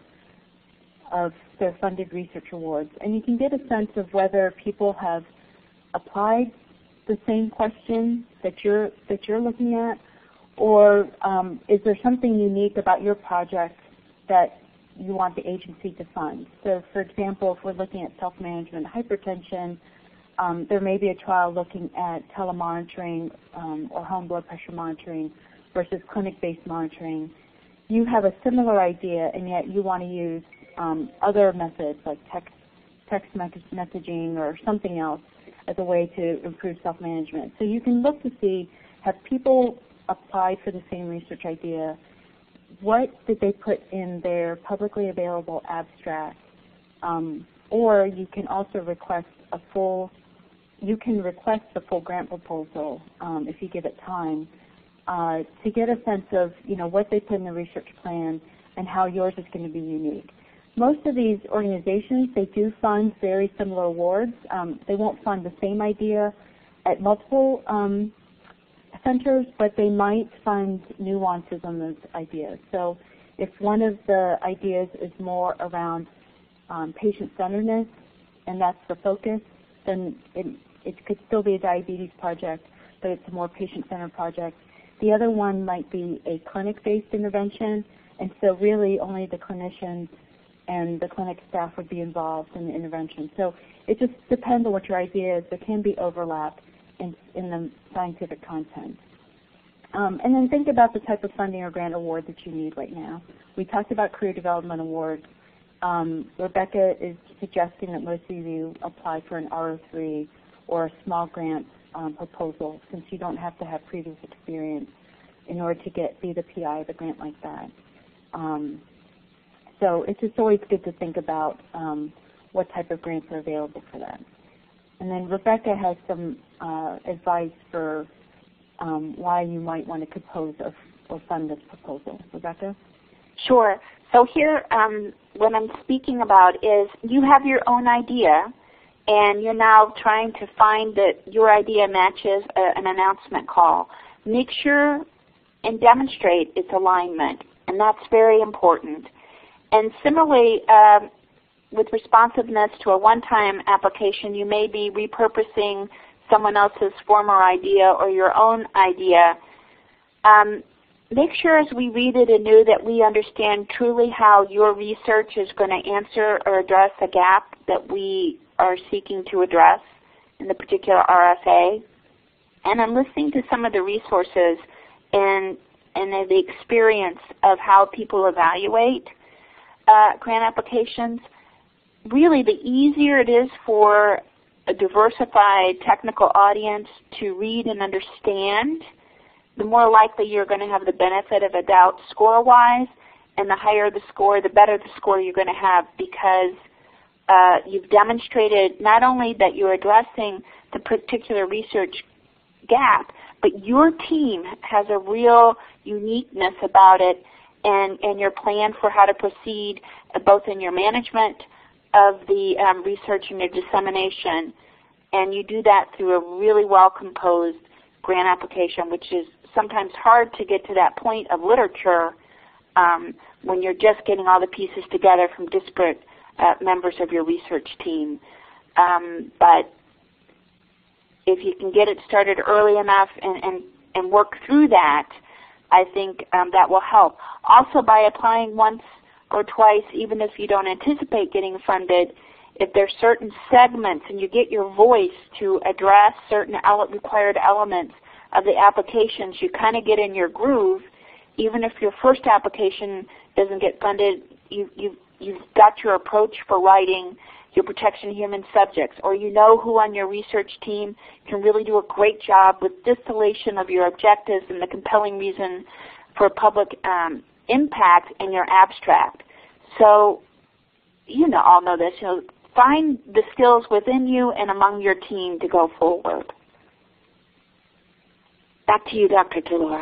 of their funded research awards. And you can get a sense of whether people have applied the same question that you're, that you're looking at, or um, is there something unique about your project that you want the agency to fund? So for example, if we're looking at self-management hypertension, um, there may be a trial looking at telemonitoring um, or home blood pressure monitoring versus clinic-based monitoring. You have a similar idea, and yet you want to use um, other methods like text, text messaging or something else as a way to improve self-management. So you can look to see, have people applied for the same research idea? What did they put in their publicly available abstract? Um, or you can also request a full, you can request the full grant proposal um, if you give it time uh, to get a sense of, you know, what they put in the research plan and how yours is going to be unique. Most of these organizations, they do fund very similar awards. Um, they won't fund the same idea at multiple um, centers, but they might fund nuances on those ideas. So if one of the ideas is more around um, patient-centeredness, and that's the focus, then it, it could still be a diabetes project, but it's a more patient-centered project. The other one might be a clinic-based intervention, and so really only the clinicians and the clinic staff would be involved in the intervention. So it just depends on what your idea is. There can be overlap in, in the scientific content. Um, and then think about the type of funding or grant award that you need right now. We talked about career development awards. Um, Rebecca is suggesting that most of you apply for an R O three or a small grant um, proposal, since you don't have to have previous experience in order to get be the P I of a grant like that. Um, so it's just always good to think about um, what type of grants are available for that. And then Rebecca has some uh, advice for um, why you might want to compose or, or fund this proposal. Rebecca? Sure. So here, um, what I'm speaking about is you have your own idea, and you're now trying to find that your idea matches a, an announcement call. Make sure and demonstrate its alignment, and that's very important. And similarly, um, with responsiveness to a one-time application, you may be repurposing someone else's former idea or your own idea. Um, make sure as we read it anew that we understand truly how your research is going to answer or address a gap that we are seeking to address in the particular R F A. And I'm listening to some of the resources and, and the experience of how people evaluate uh, grant applications. Really, the easier it is for a diversified technical audience to read and understand, the more likely you're going to have the benefit of a doubt score-wise, and the higher the score, the better the score you're going to have, because uh, you've demonstrated not only that you're addressing the particular research gap, but your team has a real uniqueness about it, and, and your plan for how to proceed uh, both in your management of the um, research and your dissemination. And you do that through a really well-composed grant application, which is sometimes hard to get to that point of literature um, when you're just getting all the pieces together from disparate uh, members of your research team. Um, but if you can get it started early enough and, and, and work through that, I think um, that will help. Also, by applying once or twice, even if you don't anticipate getting funded, if there's certain segments and you get your voice to address certain ele required elements of the applications, you kind of get in your groove. Even if your first application doesn't get funded, you, you, you've got your approach for writing your protection of human subjects, or you know who on your research team can really do a great job with distillation of your objectives and the compelling reason for public um, impact in your abstract. So, you know, all know this. You know, find the skills within you and among your team to go forward. Back to you, Doctor Dolor.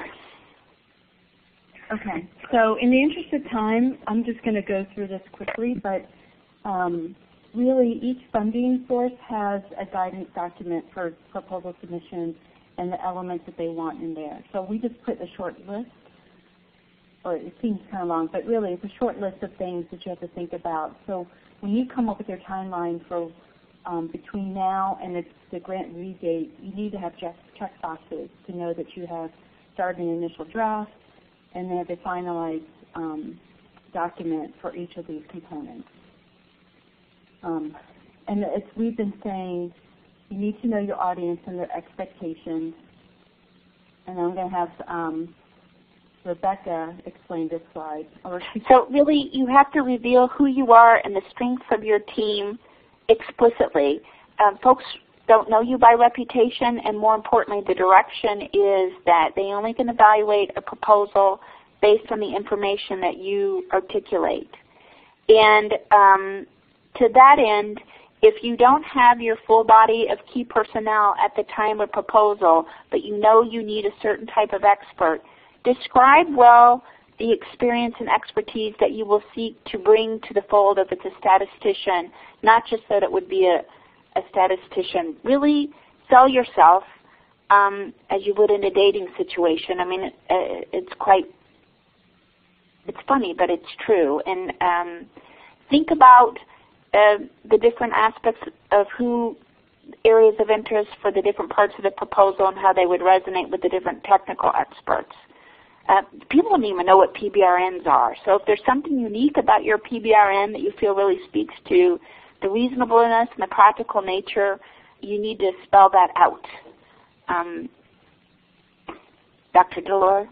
Okay. So, in the interest of time, I'm just going to go through this quickly, but um, really each funding source has a guidance document for proposal submission, and the elements that they want in there. So we just put a short list, or it seems kind of long, but really it's a short list of things that you have to think about. So when you come up with your timeline for um, between now and it's the grant review date, you need to have check, check boxes to know that you have started an initial draft and then have a finalized um, document for each of these components. Um, and it's, we've been saying you need to know your audience and their expectations. And I'm going to have um, Rebecca explain this slide. So really, you have to reveal who you are and the strengths of your team explicitly. Um, folks don't know you by reputation, and more importantly, the direction is that they only can evaluate a proposal based on the information that you articulate. And um, to that end, if you don't have your full body of key personnel at the time of proposal, but you know you need a certain type of expert, describe well the experience and expertise that you will seek to bring to the fold if it's a statistician, not just that it would be a, a statistician. Really sell yourself um, as you would in a dating situation. I mean, it, it's quite, it's funny, but it's true. And um, think about uh, the different aspects of who, areas of interest for the different parts of the proposal and how they would resonate with the different technical experts. Uh, people don't even know what P B R Ns are. So if there's something unique about your P B R N that you feel really speaks to the reasonableness and the practical nature, you need to spell that out. Um, Doctor Dolor?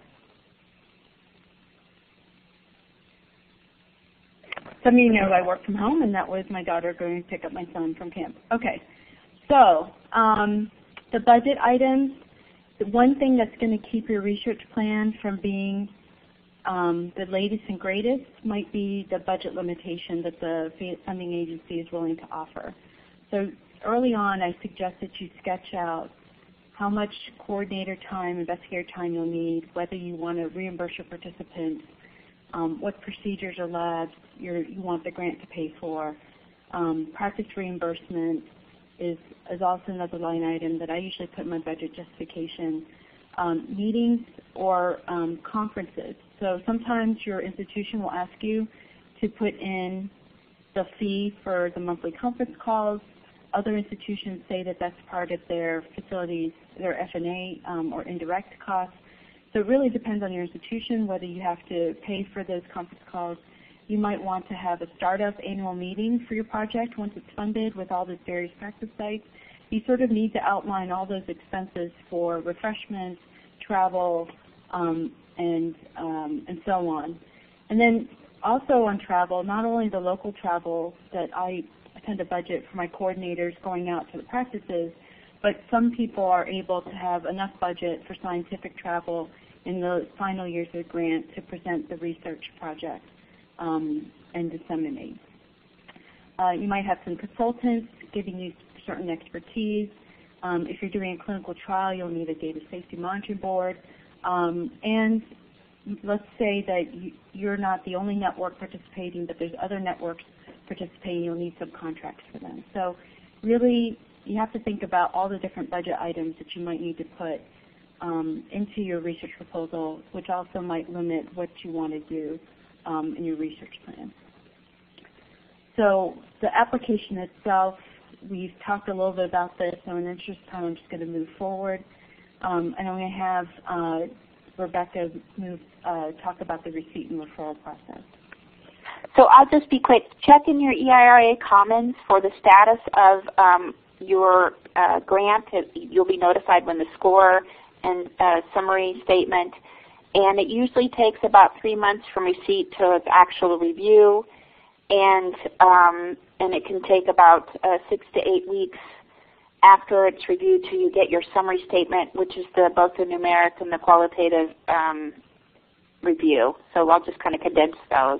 Some of you know I work from home, and that was my daughter going to pick up my son from camp. Okay, so um, the budget items. The one thing that's going to keep your research plan from being um, the latest and greatest might be the budget limitation that the funding agency is willing to offer. So early on, I suggest that you sketch out how much coordinator time, investigator time you'll need, whether you want to reimburse your participants, um, what procedures or labs you're, you want the grant to pay for. Um, practice reimbursement is, is also another line item that I usually put in my budget justification. Um, meetings or um, conferences. So sometimes your institution will ask you to put in the fee for the monthly conference calls. Other institutions say that that's part of their facilities, their F and A um, or indirect costs. So it really depends on your institution whether you have to pay for those conference calls. You might want to have a startup annual meeting for your project once it's funded with all the various practice sites. You sort of need to outline all those expenses for refreshments, travel, um, and, um, and so on. And then also on travel, not only the local travel that I tend to budget for my coordinators going out to the practices, but some people are able to have enough budget for scientific travel in the final years of the grant to present the research project. Um, and disseminate. Uh, you might have some consultants giving you certain expertise. Um, if you're doing a clinical trial, you'll need a data safety monitoring board. Um, and let's say that you, you're not the only network participating, but there's other networks participating. You'll need subcontracts for them. So really, you have to think about all the different budget items that you might need to put um, into your research proposal, which also might limit what you want to do Um, in your research plan. So the application itself, we've talked a little bit about this, so in the interest of time I'm just going to move forward. Um, and I'm going to have uh, Rebecca move, uh, talk about the receipt and referral process. So I'll just be quick. Check in your E I R A Commons for the status of um, your uh, grant. You'll be notified when the score and uh, summary statement. And it usually takes about three months from receipt to its actual review, and um, and it can take about uh, six to eight weeks after it's reviewed till you get your summary statement, which is the both the numeric and the qualitative um, review. So I'll just kind of condense those.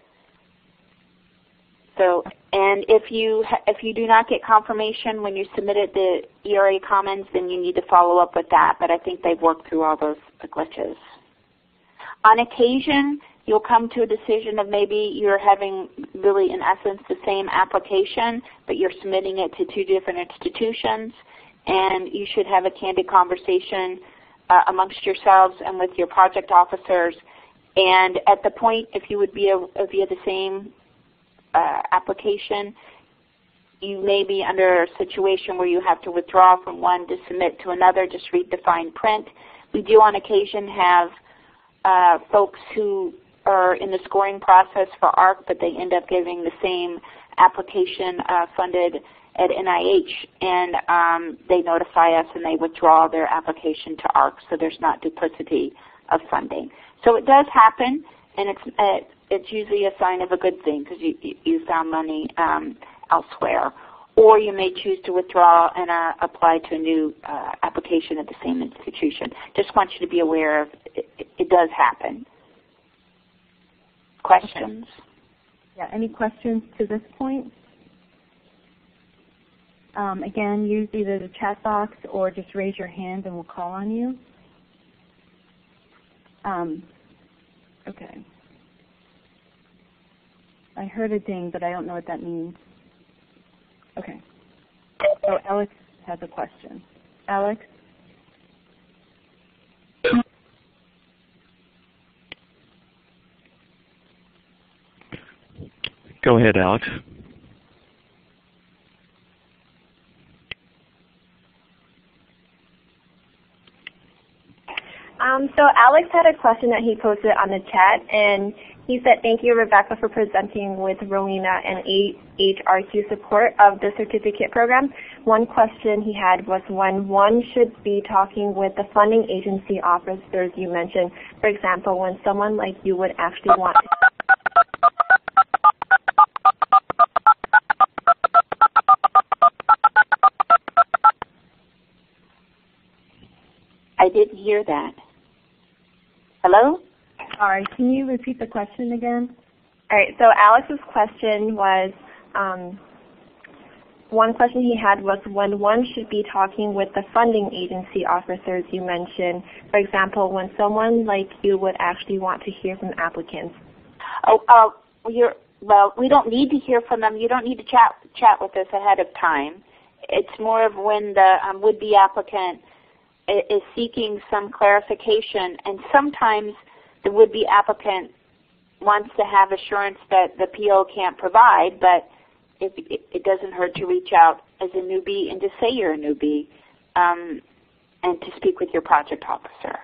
So, and if you ha if you do not get confirmation when you submitted the E R A Commons, then you need to follow up with that. But I think they've worked through all those glitches. On occasion, you'll come to a decision of maybe you're having really, in essence, the same application, but you're submitting it to two different institutions. and you should have a candid conversation uh, amongst yourselves and with your project officers. And at the point, if you would be a, via the same uh, application, you may be under a situation where you have to withdraw from one to submit to another, just read the fine print. We do on occasion have uh, folks who are in the scoring process for A H R Q, but they end up giving the same application uh, funded at N I H, and um, they notify us and they withdraw their application to A H R Q, so there's not duplicity of funding. So it does happen, and it's uh, it's usually a sign of a good thing because you, you, you found money um, elsewhere. Or you may choose to withdraw and uh, apply to a new uh, application at the same institution. Just want you to be aware of it, it, it does happen. Questions? Yeah, any questions to this point? Um, again, use either the chat box or just raise your hand and we'll call on you. Um, okay. I heard a ding, but I don't know what that means. Okay. So Alex has a question. Alex? Go ahead, Alex. Um, so Alex had a question that he posted on the chat, and he said, thank you, Rebecca, for presenting with Rowena and A H R Q support of the certificate program. One question he had was when one should be talking with the funding agency officers you mentioned. For example, when someone like you would actually want to I didn't hear that. Hello? All right, can you repeat the question again? All right, so Alex's question was, um, one question he had was when one should be talking with the funding agency officers you mentioned. For example, when someone like you would actually want to hear from applicants. Oh, uh, you're, well, we don't need to hear from them. You don't need to chat chat with us ahead of time. It's more of when the um, would-be applicant is seeking some clarification, and sometimes the would-be applicant wants to have assurance that the P O can't provide, but it, it, it doesn't hurt to reach out as a newbie and to say you're a newbie um, and to speak with your project officer.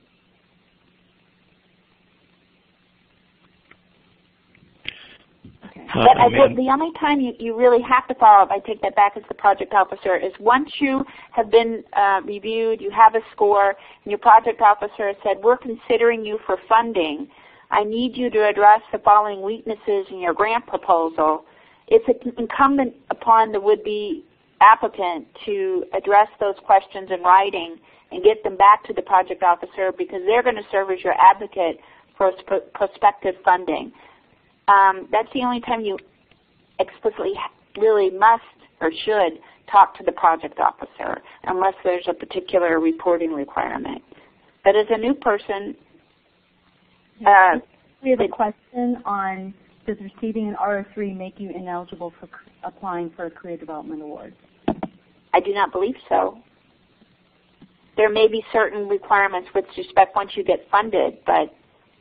Uh, But I will, the only time you, you really have to follow up, I take that back as the project officer, is once you have been uh, reviewed, you have a score, and your project officer has said, we're considering you for funding. I need you to address the following weaknesses in your grant proposal. It's incumbent upon the would-be applicant to address those questions in writing and get them back to the project officer because they're going to serve as your advocate for prospective funding. Um, that's the only time you explicitly really must or should talk to the project officer unless there's a particular reporting requirement. But as a new person, uh, we have a question on does receiving an R O three make you ineligible for applying for a Career Development Award? I do not believe so. There may be certain requirements with respect once you get funded, but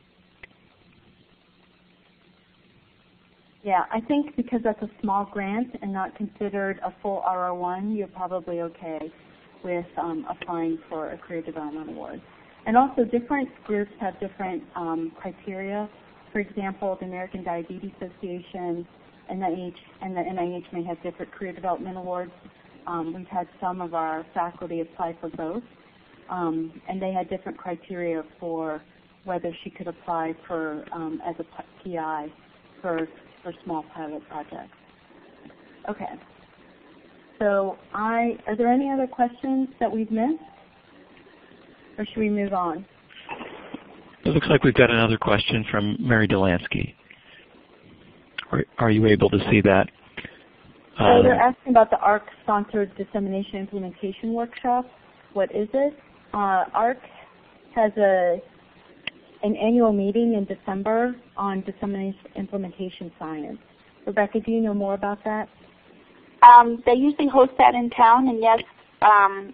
yeah, I think because that's a small grant and not considered a full R O one, you're probably okay with um, applying for a Career Development Award. And also different groups have different um, criteria. For example, the American Diabetes Association and the, H and the N I H may have different Career Development Awards. Um, we've had some of our faculty apply for both, um, and they had different criteria for whether she could apply for um, as a P I for for small pilot projects. Okay. So I, are there any other questions that we've missed? Or should we move on? It looks like we've got another question from Mary Delansky. Are, are you able to see that? So um, they're asking about the A H R C-sponsored Dissemination Implementation Workshop. What is it? Uh, A H R C has a an annual meeting in December on dissemination implementation science. Rebecca, do you know more about that? um, they usually host that in town, and yes, um,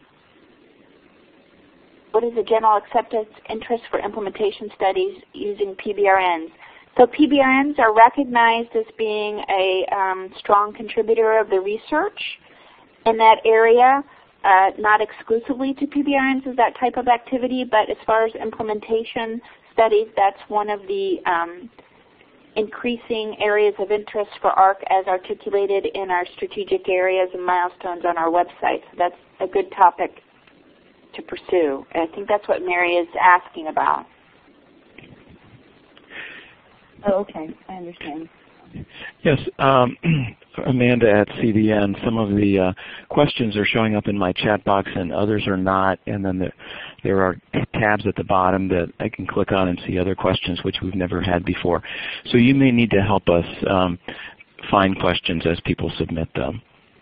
what is the general acceptance interest for implementation studies using P B R Ns? So P B R Ns are recognized as being a um, strong contributor of the research in that area, uh, not exclusively to P B R Ns as that type of activity, but as far as implementation studies, that's one of the um, increasing areas of interest for A H R C as articulated in our strategic areas and milestones on our website. So that's a good topic to pursue. And I think that's what Mary is asking about. Oh, okay. I understand. Yes, um, Amanda at C D N, some of the uh, questions are showing up in my chat box and others are not, and then there, there are tabs at the bottom that I can click on and see other questions which we've never had before. So you may need to help us um, find questions as people submit them.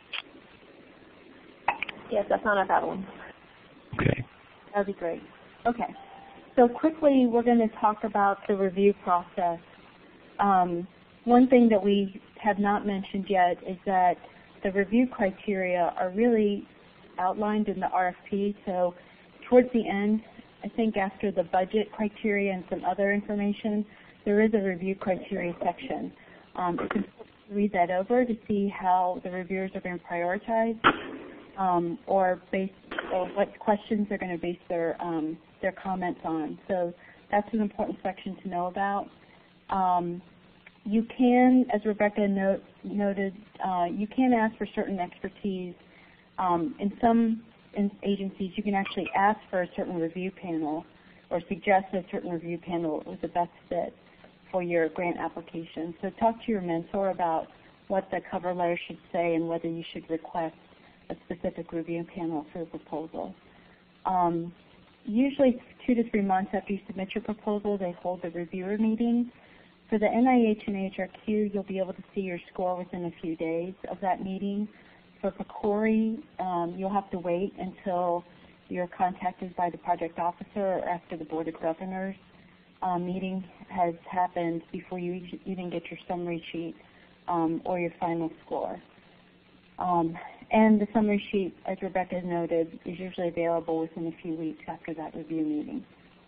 Yes, that's not a problem. Okay. That would be great. Okay. So quickly, we're going to talk about the review process. Um, one thing that we have not mentioned yet is that the review criteria are really outlined in the R F P. So towards the end, I think after the budget criteria and some other information, there is a review criteria section. Um, you can read that over to see how the reviewers are going to prioritize um, or, base, or what questions they're going to base their, um, their comments on. So that's an important section to know about. Um, you can, as Rebecca note, noted, uh, you can ask for certain expertise. Um, in some in agencies, you can actually ask for a certain review panel or suggest a certain review panel was the best fit for your grant application. So talk to your mentor about what the cover letter should say and whether you should request a specific review panel for a proposal. Um, usually two to three months after you submit your proposal, they hold a reviewer meeting. For the N I H and A H R Q, you'll be able to see your score within a few days of that meeting. For PCORI, um, you'll have to wait until you're contacted by the project officer or after the Board of Governors uh, meeting has happened before you even get your summary sheet um, or your final score. Um, and the summary sheet, as Rebecca noted, is usually available within a few weeks after that review meeting.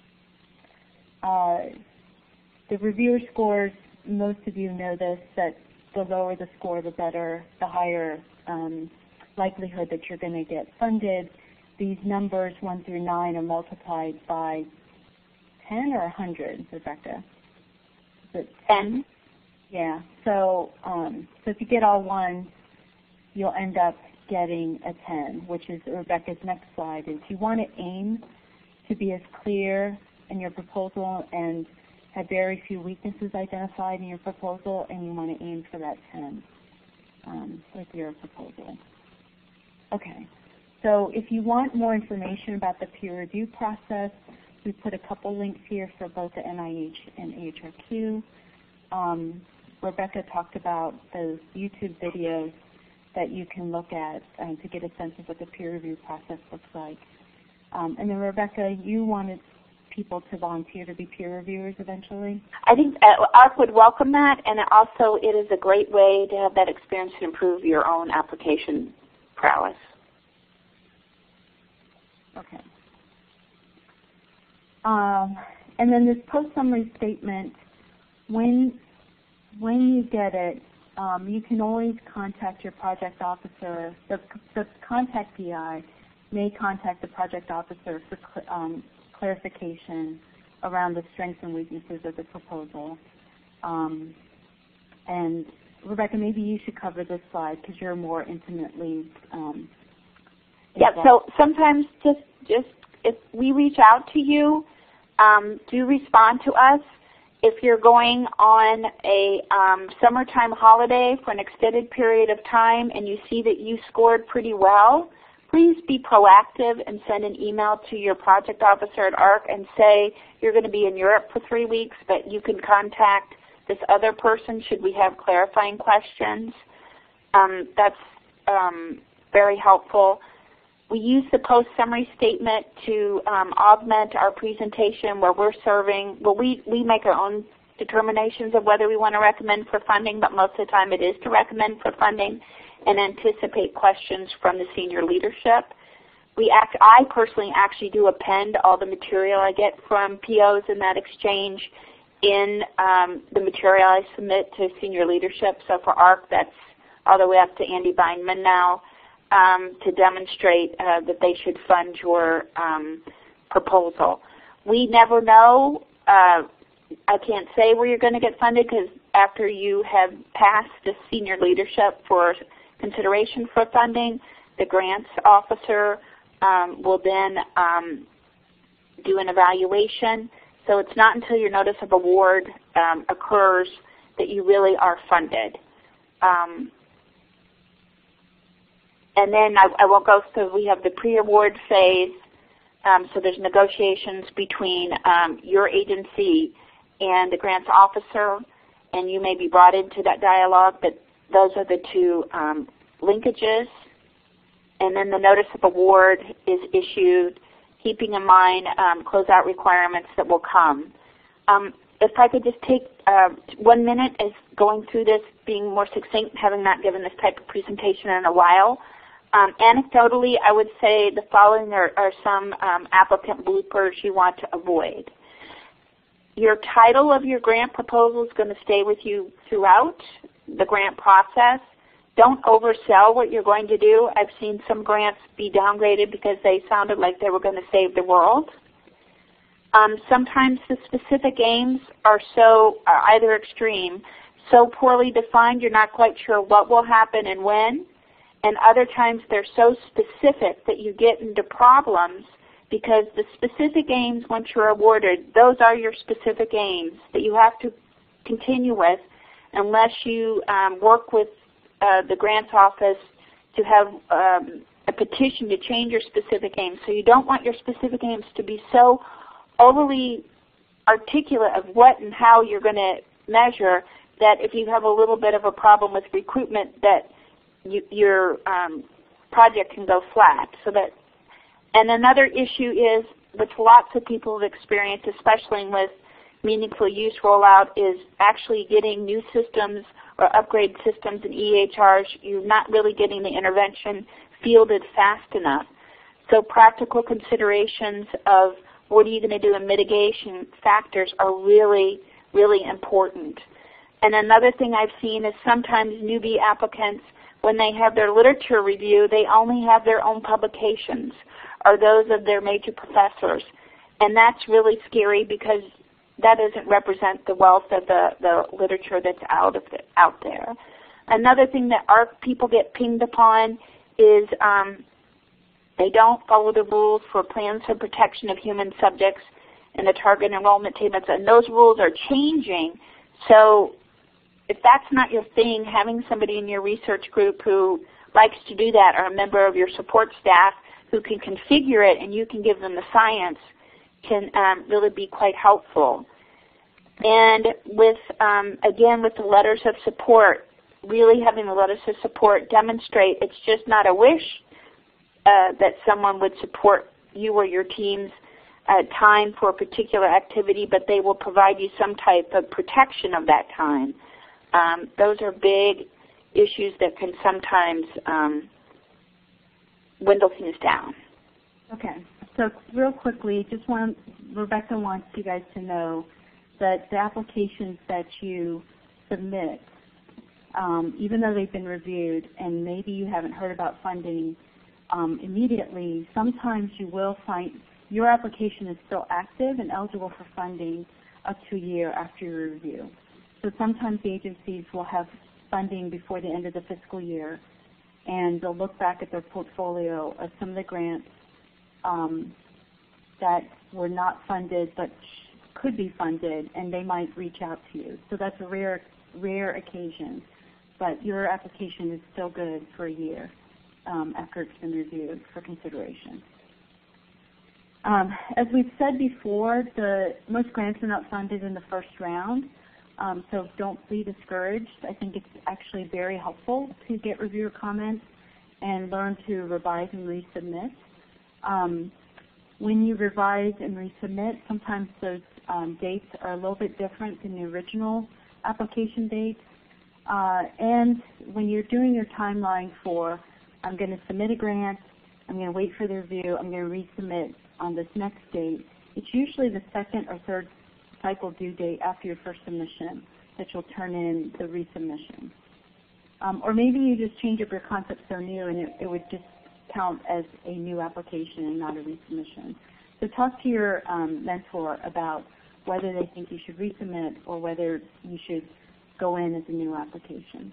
Uh, The reviewer scores, most of you know this, that the lower the score, the better, the higher um, likelihood that you're going to get funded. These numbers, one through nine, are multiplied by ten or one hundred, Rebecca? Is it ten? Yeah. So, um, so if you get all ones, you'll end up getting a ten, which is Rebecca's next slide. Is you want to aim to be as clear in your proposal and have very few weaknesses identified in your proposal, and you want to aim for that ten um, with your proposal. Okay, so if you want more information about the peer review process, we put a couple links here for both the N I H and A H R Q. Um, Rebecca talked about those YouTube videos that you can look at uh, to get a sense of what the peer review process looks like. Um, and then Rebecca, you wanted people to volunteer to be peer reviewers eventually? I think uh, A H R C would welcome that, and also it is a great way to have that experience to improve your own application prowess. Okay. Um, and then this post-summary statement, when, when you get it, um, you can always contact your project officer. The, the contact P I may contact the project officer for um, clarification around the strengths and weaknesses of the proposal. Um, and Rebecca, maybe you should cover this slide because you're more intimately um, Yeah, so sometimes just, just if we reach out to you, um, do respond to us. If you're going on a um, summertime holiday for an extended period of time and you see that you scored pretty well, please be proactive and send an email to your project officer at A H R C and say you're going to be in Europe for three weeks, but you can contact this other person should we have clarifying questions. Um, that's um, very helpful. We use the post-summary statement to um, augment our presentation where we're serving, well, we, we make our own determinations of whether we want to recommend for funding, but most of the time it is to recommend for funding and anticipate questions from the senior leadership. we act, I personally actually do append all the material I get from P Os in that exchange in um, the material I submit to senior leadership. So for A H R Q, that's all the way up to Andy Beinman now, um, to demonstrate uh, that they should fund your um, proposal. We never know. Uh, I can't say where you're going to get funded, because after you have passed the senior leadership for consideration for funding, the grants officer um, will then um, do an evaluation. So it's not until your notice of award um, occurs that you really are funded. Um, and then I, I won't go through, we have the pre-award phase. Um, so there's negotiations between um, your agency and the grants officer, and you may be brought into that dialogue, but those are the two um, linkages. And then the notice of award is issued, keeping in mind um, closeout requirements that will come. Um, if I could just take uh, one minute as going through this, being more succinct, having not given this type of presentation in a while. Um, anecdotally, I would say the following are, are some um, applicant bloopers you want to avoid. Your title of your grant proposal is going to stay with you throughout the grant process. Don't oversell what you're going to do. I've seen some grants be downgraded because they sounded like they were going to save the world. Um, sometimes the specific aims are so, are either extreme, so poorly defined you're not quite sure what will happen and when. And other times they're so specific that you get into problems because the specific aims, once you're awarded, those are your specific aims that you have to continue with unless you um, work with uh, the grants office to have um, a petition to change your specific aims. So you don't want your specific aims to be so overly articulate of what and how you're going to measure that if you have a little bit of a problem with recruitment that You, your um, project can go flat. So that, and another issue is, which lots of people have experienced, especially with meaningful use rollout, is actually getting new systems or upgrade systems in E H Rs. You're not really getting the intervention fielded fast enough. So practical considerations of what are you going to do in mitigation factors are really, really important. And another thing I've seen is sometimes newbie applicants, when they have their literature review, they only have their own publications or those of their major professors. And that's really scary because that doesn't represent the wealth of the, the literature that's out, of the, out there. Another thing that A H R Q people get pinged upon is um, they don't follow the rules for plans for protection of human subjects in the target enrollment tables, and those rules are changing. So if that's not your thing, having somebody in your research group who likes to do that, or a member of your support staff who can configure it and you can give them the science, can um, really be quite helpful. And with, um, again, with the letters of support, really having the letters of support demonstrate it's just not a wish uh, that someone would support you or your team's uh, time for a particular activity, but they will provide you some type of protection of that time. Um, those are big issues that can sometimes um, dwindle things down. Okay. So real quickly, just want Rebecca wants you guys to know that the applications that you submit, um, even though they've been reviewed and maybe you haven't heard about funding um, immediately, sometimes you will find your application is still active and eligible for funding up to a year after your review. So sometimes the agencies will have funding before the end of the fiscal year, and they'll look back at their portfolio of some of the grants um, that were not funded but could be funded, and they might reach out to you. So that's a rare, rare occasion, but your application is still good for a year um, after it's been reviewed for consideration. Um, as we've said before, the most grants are not funded in the first round. Um, so don't be discouraged. I think it's actually very helpful to get reviewer comments and learn to revise and resubmit. Um, when you revise and resubmit, sometimes those um, dates are a little bit different than the original application dates. Uh, and when you're doing your timeline for, I'm going to submit a grant, I'm going to wait for the review, I'm going to resubmit on this next date. It's usually the second or third cycle due date after your first submission that you'll turn in the resubmission. Um, or maybe you just change up your concept so new and it, it would just count as a new application and not a resubmission. So talk to your um, mentor about whether they think you should resubmit or whether you should go in as a new application.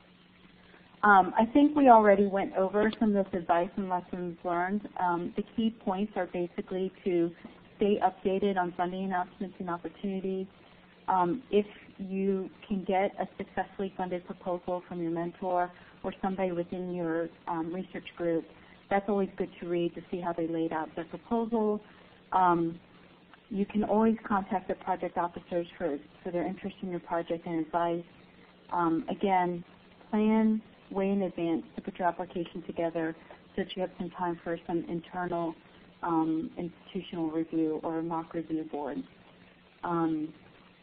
Um, I think we already went over some of this advice and lessons learned. Um, the key points are basically to stay updated on funding announcements and opportunities. Um, if you can get a successfully funded proposal from your mentor or somebody within your um, research group, that's always good to read to see how they laid out their proposal. Um, you can always contact the project officers for, for their interest in your project and advice. Um, again, plan way in advance to put your application together so that you have some time for some internal um, institutional review or a mock review board. Um,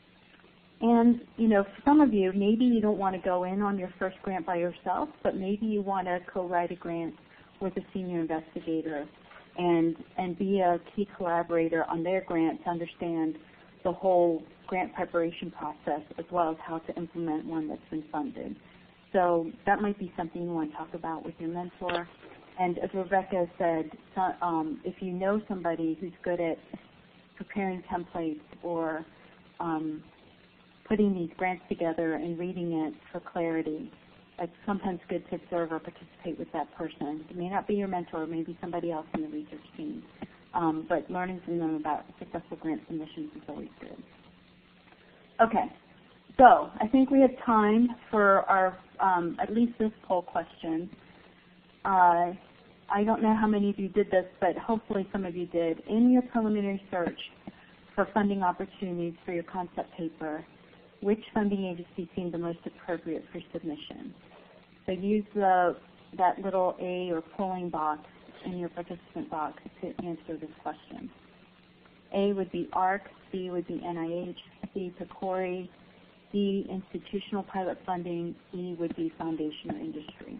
and, you know, for some of you, maybe you don't want to go in on your first grant by yourself, but maybe you want to co-write a grant with a senior investigator and, and be a key collaborator on their grant to understand the whole grant preparation process as well as how to implement one that's been funded. So that might be something you want to talk about with your mentor. And as Rebecca said, so, um, if you know somebody who's good at preparing templates or um, putting these grants together and reading it for clarity, it's sometimes good to observe or participate with that person. It may not be your mentor, maybe somebody else in the research team. Um, but learning from them about successful grant submissions is always good. Okay. So I think we have time for our, um, at least this poll question. Uh, I don't know how many of you did this, but hopefully some of you did. In your preliminary search for funding opportunities for your concept paper, which funding agency seemed the most appropriate for submission? So use the, that little A or polling box in your participant box to answer this question. A would be A H R Q, B would be N I H, C PCORI, D, institutional pilot funding, E would be foundation or industry.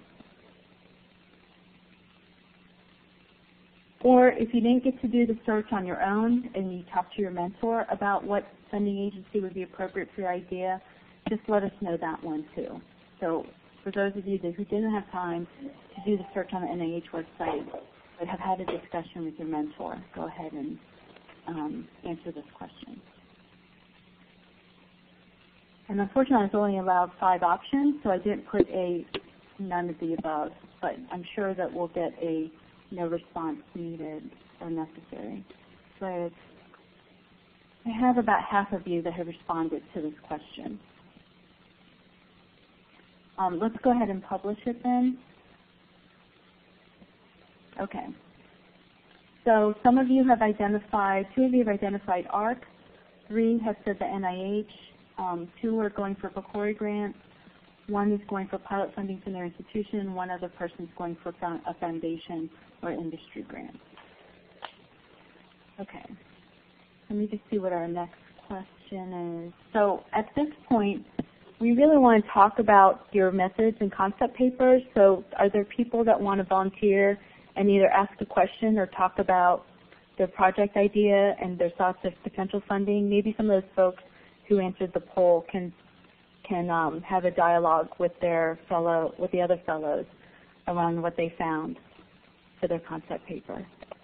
Or if you didn't get to do the search on your own and you talk to your mentor about what funding agency would be appropriate for your idea, just let us know that one too. So for those of you that, who didn't have time to do the search on the N I H website but have had a discussion with your mentor, go ahead and um, answer this question. And unfortunately, I was only allowed five options, so I didn't put a none of the above, but I'm sure that we'll get a no response needed or necessary. So I have about half of you that have responded to this question. Um, let's go ahead and publish it then. Okay. So some of you have identified, two of you have identified A H R Q, three have said the N I H, um, two are going for PCORI grants, one is going for pilot funding from their institution, and one other person is going for a foundation or industry grant. Okay. Let me just see what our next question is. So at this point, we really want to talk about your methods and concept papers. So are there people that want to volunteer and either ask a question or talk about their project idea and their thoughts of potential funding? Maybe some of those folks who answered the poll can can um, have a dialogue with their fellow, with the other fellows around what they found for their concept paper.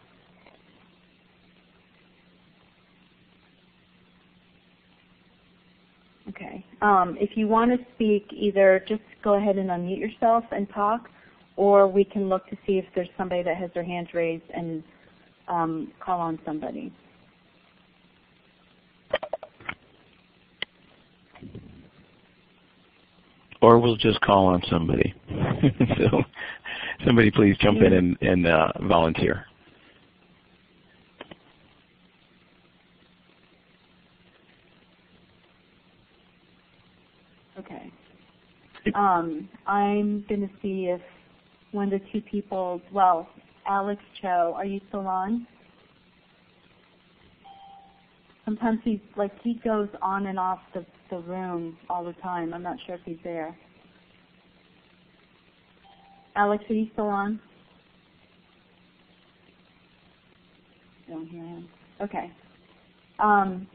Okay. Um, if you want to speak, either just go ahead and unmute yourself and talk, or we can look to see if there's somebody that has their hands raised and um, call on somebody. Or we'll just call on somebody. So somebody please jump in and, and uh, volunteer. Okay. Um, I'm going to see if one of the two people, well, Alex Cho, are you still on? Sometimes he's like, he goes on and off the, the room all the time. I'm not sure if he's there. Alex, are you still on? don't hear him. Okay. Um,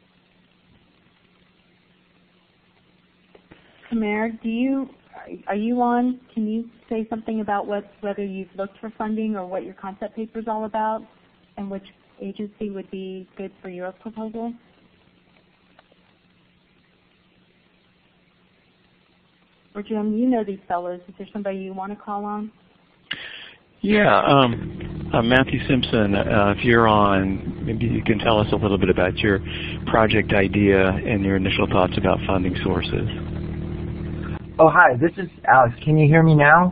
Kamer, do you are you on? Can you say something about what whether you've looked for funding or what your concept paper is all about, and which agency would be good for your proposal? Or Jim, you know these fellows. Is there somebody you want to call on? Yeah, um, uh, Matthew Simpson, uh, if you're on, maybe you can tell us a little bit about your project idea and your initial thoughts about funding sources. Oh, hi, this is Alex. Can you hear me now?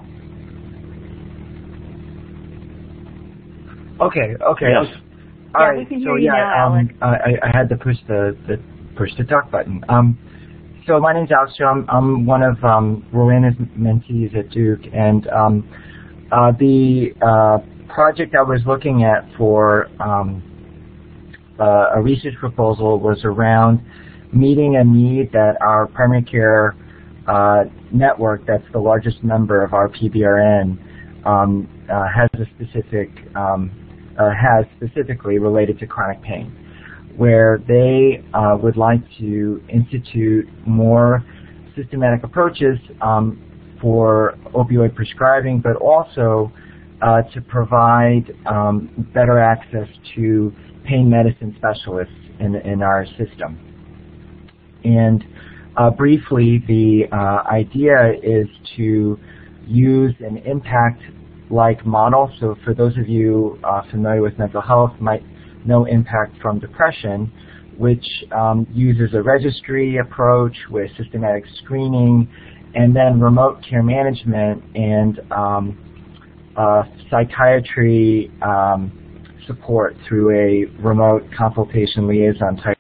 Okay, okay. Yes. All yeah, right, we can so hear you yeah, now, um, Alex. I, I had to push the, the push the talk button. Um, so my name's Alex. I'm, I'm one of um, Rowena's mentees at Duke, and um, uh, the uh, project I was looking at for um, uh, a research proposal was around meeting a need that our primary care uh, network, that's the largest member of our P B R N, um, uh, has a specific um, uh, has specifically related to chronic pain, where they uh, would like to institute more systematic approaches um, for opioid prescribing, but also uh, to provide um, better access to pain medicine specialists in, in our system. And uh, briefly, the uh, idea is to use an impact-like model. So for those of you uh, familiar with mental health, might know impact from depression, which um, uses a registry approach with systematic screening and then remote care management and um, uh, psychiatry um, support through a remote consultation liaison type.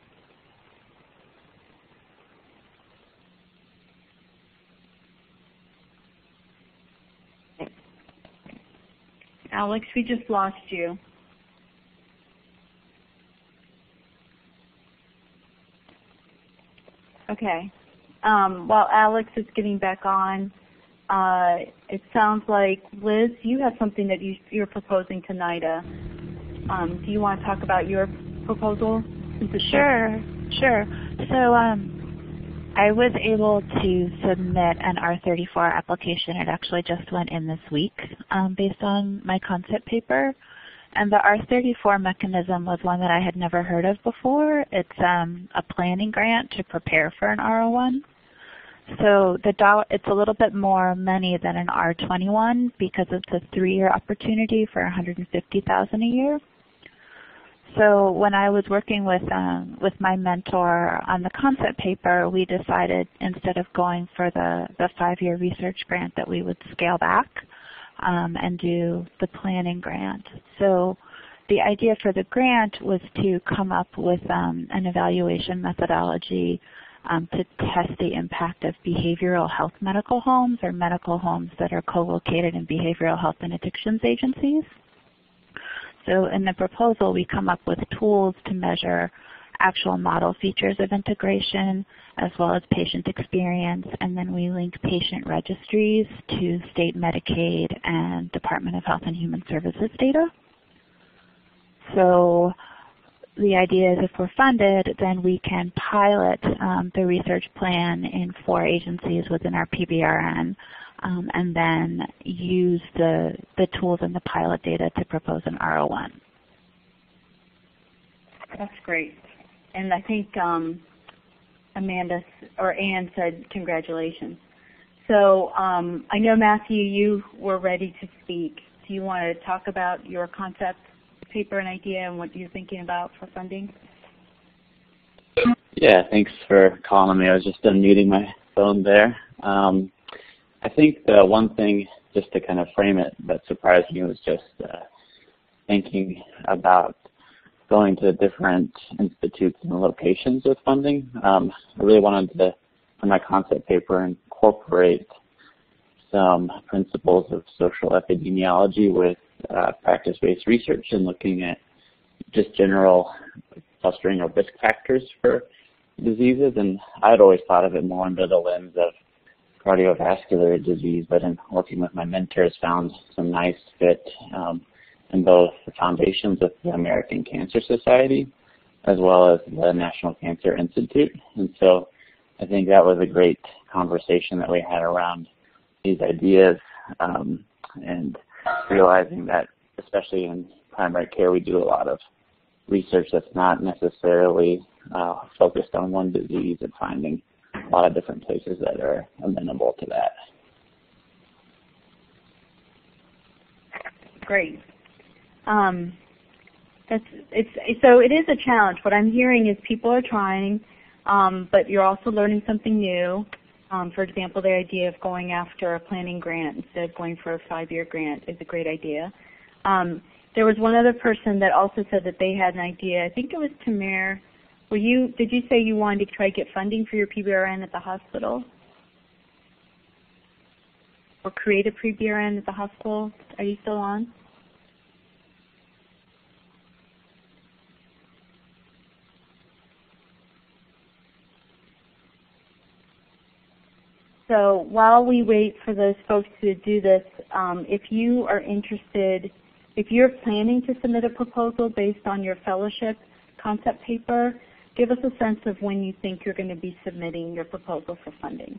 Alex, we just lost you. Okay. Um, while Alex is getting back on, uh, it sounds like, Liz, you have something that you, you're proposing to NIDA. Um, do you want to talk about your proposal? Sure, sure. So um, I was able to submit an R thirty-four application. It actually just went in this week um, based on my concept paper. And the R thirty-four mechanism was one that I had never heard of before. It's um, a planning grant to prepare for an R oh one. So the dollar, it's a little bit more money than an R twenty-one because it's a three-year opportunity for one hundred fifty thousand dollars a year. So when I was working with um, with my mentor on the concept paper, we decided instead of going for the, the five-year research grant that we would scale back um, and do the planning grant. So the idea for the grant was to come up with um, an evaluation methodology um, to test the impact of behavioral health medical homes or medical homes that are co-located in behavioral health and addictions agencies. So in the proposal, we come up with tools to measure actual model features of integration as well as patient experience, and then we link patient registries to state Medicaid and Department of Health and Human Services data. So the idea is if we're funded, then we can pilot um, the research plan in four agencies within our P B R N. Um, and then use the, the tools and the pilot data to propose an R oh one. That's great. And I think um, Amanda or Ann said congratulations. So um, I know, Matthew, you were ready to speak. Do you want to talk about your concept paper and idea and what you're thinking about for funding? Yeah, thanks for calling me. I was just unmuting my phone there. Um, I think the one thing, just to kind of frame it, that surprised me was just uh, thinking about going to different institutes and locations with funding. Um, I really wanted to, for my concept paper, incorporate some principles of social epidemiology with uh, practice-based research and looking at just general clustering or risk factors for diseases. And I had always thought of it more under the lens of cardiovascular disease, but in working with my mentors found some nice fit um, in both the foundations of the American Cancer Society as well as the National Cancer Institute. And so I think that was a great conversation that we had around these ideas, um, and realizing that especially in primary care we do a lot of research that's not necessarily uh, focused on one disease, and finding a lot of different places that are amenable to that. Great. Um, that's, it's, so it is a challenge. What I'm hearing is people are trying, um, but you're also learning something new. Um, for example, the idea of going after a planning grant instead of going for a five-year grant is a great idea. Um, there was one other person that also said that they had an idea. I think it was Tamir. Were you, did you say you wanted to try to get funding for your P B R N at the hospital? Or create a P B R N at the hospital? Are you still on? So while we wait for those folks to do this, um, if you are interested, if you're planning to submit a proposal based on your fellowship concept paper, give us a sense of when you think you're going to be submitting your proposal for funding.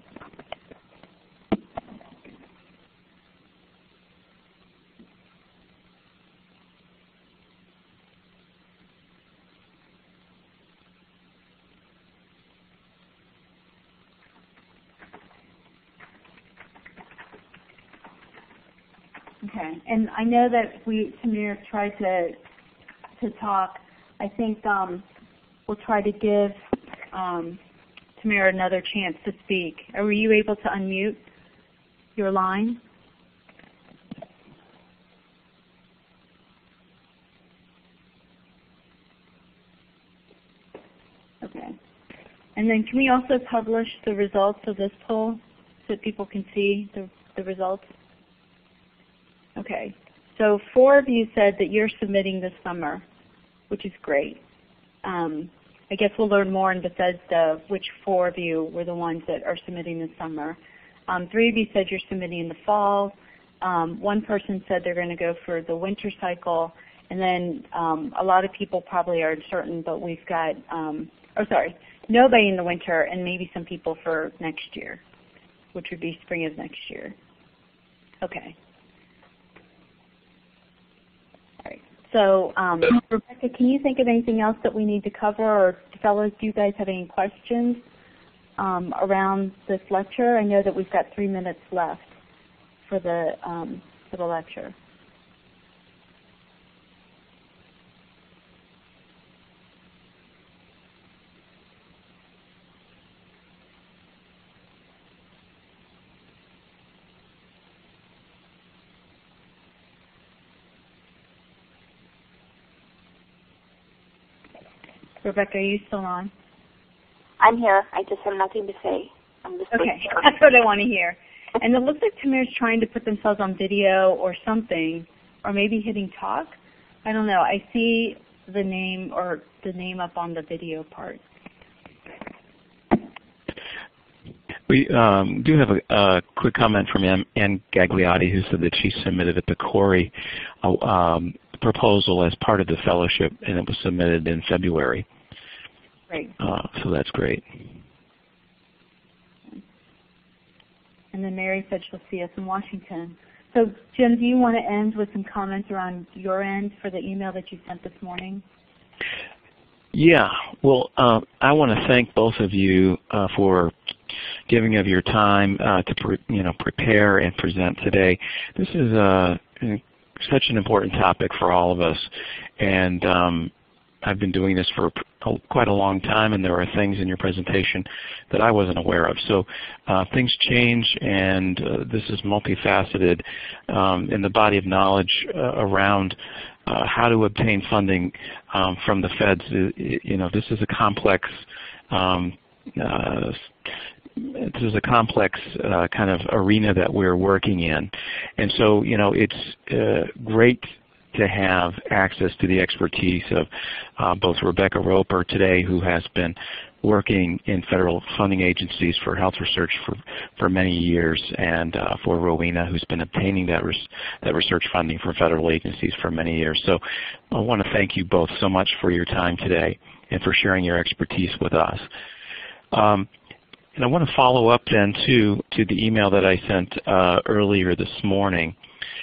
Okay, and I know that we, Tamir, tried to to talk. I think um, we'll try to give um, Tamir another chance to speak. Were you able to unmute your line? Okay. And then can we also publish the results of this poll so that people can see the, the results? Okay, so four of you said that you're submitting this summer, which is great. Um, I guess we'll learn more in Bethesda which four of you were the ones that are submitting this summer. Um, three of you said you're submitting in the fall. Um, one person said they're going to go for the winter cycle. And then um, a lot of people probably are uncertain, but we've got, um, oh sorry, nobody in the winter and maybe some people for next year, which would be spring of next year. Okay. So, um, Rebecca, can you think of anything else that we need to cover, or fellows, do you guys have any questions um, around this lecture? I know that we've got three minutes left for the um, for the lecture. Rebecca, are you still on? I'm here. I just have nothing to say. I'm just okay, that's what I want to hear. And it looks like Tamir's trying to put themselves on video or something, or maybe hitting talk. I don't know. I see the name or the name up on the video part. We um, do have a, a quick comment from Ann Gagliotti, who said that she submitted a PCORI uh, um, proposal as part of the fellowship, and it was submitted in February. Great. Uh, so that's great. And then Mary said she'll see us in Washington. So Jim, do you want to end with some comments around your end for the email that you sent this morning? Yeah. Well, uh, I want to thank both of you uh, for giving of your time uh, to pre you know prepare and present today. This is uh, such an important topic for all of us, and um, I've been doing this for a, quite a long time, and there are things in your presentation that I wasn't aware of. So uh, things change, and uh, this is multifaceted um, in the body of knowledge uh, around uh, how to obtain funding um, from the feds. You know, this is a complex um, uh, this is a complex uh, kind of arena that we're working in, and so you know it's uh, great to have access to the expertise of uh, both Rebecca Roper today, who has been working in federal funding agencies for health research for, for many years, and uh, for Rowena, who's been obtaining that, res that research funding for federal agencies for many years. So I want to thank you both so much for your time today and for sharing your expertise with us. Um, and I want to follow up then to, to the email that I sent uh, earlier this morning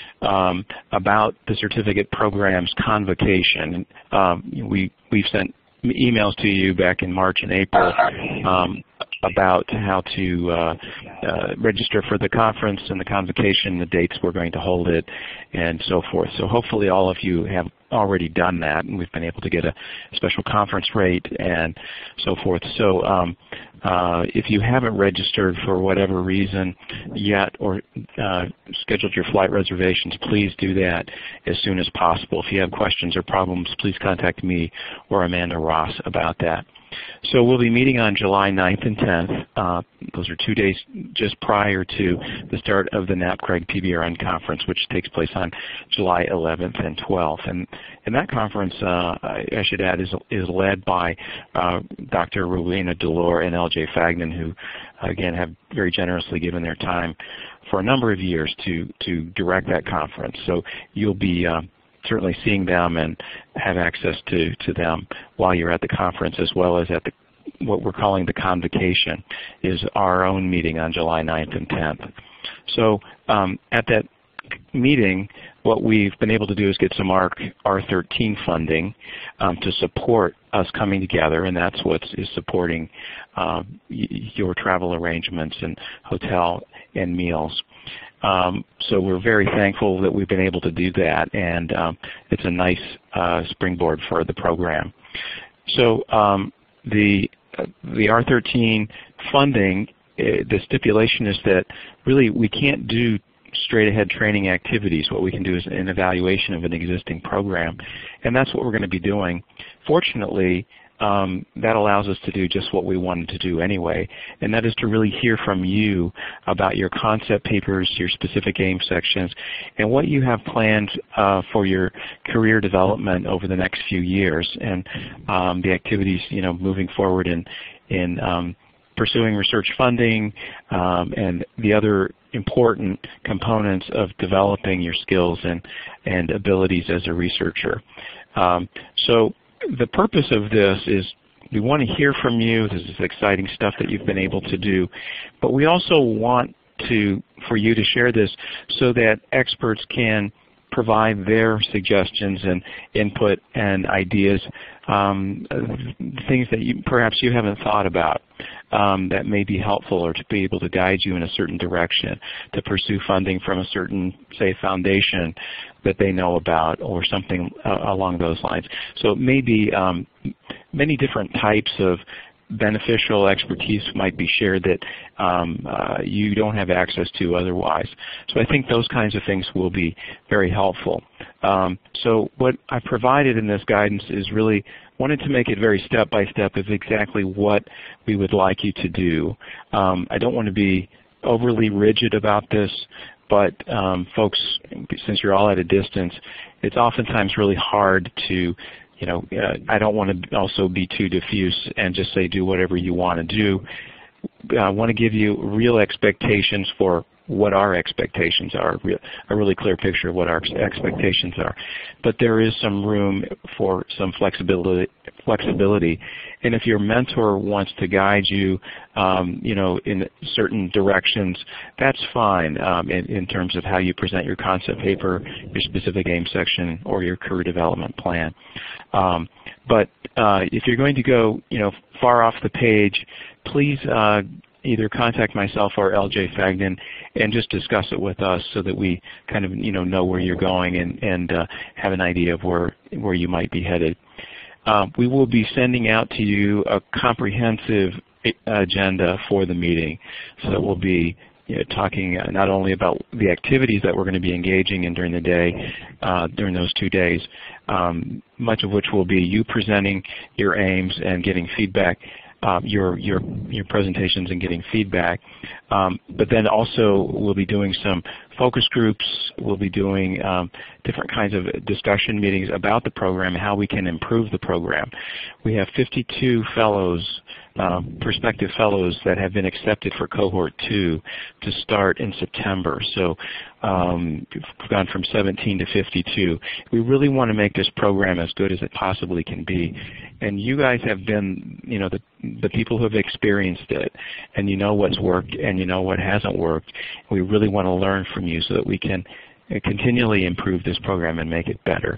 um, about the certificate program's convocation. Um, we, we've sent emails to you back in March and April um, about how to uh, uh, register for the conference and the convocation, the dates we're going to hold it, and so forth. So hopefully all of you have already done that, and we've been able to get a special conference rate and so forth. So um, uh, if you haven't registered for whatever reason yet, or uh, scheduled your flight reservations, please do that as soon as possible. If you have questions or problems, please contact me or Amanda Ross about that. So we'll be meeting on July ninth and tenth. Uh, those are two days just prior to the start of the N A P C R G P B R N conference, which takes place on July eleventh and twelfth. And, and that conference, uh, I, I should add, is, is led by uh, Doctor Rowena Dolor and L J Fagnan, who, again, have very generously given their time for a number of years to, to direct that conference. So you'll be uh, certainly seeing them and have access to, to them while you're at the conference, as well as at the, what we're calling the convocation, is our own meeting on July ninth and tenth. So um, at that meeting, what we've been able to do is get some R thirteen funding um, to support us coming together, and that's what is supporting uh, your travel arrangements and hotel and meals. Um, so we're very thankful that we've been able to do that, and um, it's a nice uh, springboard for the program. So um, the uh, the R thirteen funding, uh, the stipulation is that really we can't do straight ahead training activities. What we can do is an evaluation of an existing program, and that's what we're going to be doing. Fortunately, Um, that allows us to do just what we wanted to do anyway, and that is to really hear from you about your concept papers, your specific aim sections, and what you have planned uh, for your career development over the next few years, and um, the activities, you know, moving forward in, in um, pursuing research funding um, and the other important components of developing your skills and, and abilities as a researcher. Um, so the purpose of this is we want to hear from you. This is exciting stuff that you've been able to do, but we also want to for you to share this so that experts can provide their suggestions and input and ideas, um, things that you, perhaps you haven't thought about um, that may be helpful, or to be able to guide you in a certain direction, to pursue funding from a certain, say, foundation that they know about, or something uh, along those lines. So it may be um, many different types of beneficial expertise might be shared that um, uh, you don't have access to otherwise. So I think those kinds of things will be very helpful. Um, so what I provided in this guidance is really wanted to make it very step-by-step of exactly what we would like you to do. Um, I don't want to be overly rigid about this, but um, folks, since you're all at a distance, it's oftentimes really hard to You know, uh, I don't want to also be too diffuse and just say do whatever you want to do. I want to give you real expectations for what our expectations are, a really clear picture of what our expectations are. But there is some room for some flexibility. Flexibility, and if your mentor wants to guide you, um, you know, in certain directions, that's fine um, in, in terms of how you present your concept paper, your specific aim section, or your career development plan. Um, but uh, if you're going to go, you know, far off the page, please uh, either contact myself or L J Fagnan and just discuss it with us so that we kind of, you know, know where you're going and, and uh, have an idea of where, where you might be headed. Uh, we will be sending out to you a comprehensive agenda for the meeting. So we'll be you know, talking not only about the activities that we're going to be engaging in during the day, uh, during those two days, um, much of which will be you presenting your aims and getting feedback, uh, your, your, your presentations and getting feedback. Um, but then also we'll be doing some focus groups. We'll be doing um, different kinds of discussion meetings about the program and how we can improve the program. We have fifty-two fellows, uh, prospective fellows that have been accepted for cohort two to start in September. So um, we've gone from seventeen to fifty-two. We really want to make this program as good as it possibly can be. And you guys have been, you know, the, the people who have experienced it, and you know what's worked and you know what hasn't worked. We really want to learn from you so that we can continually improve this program and make it better.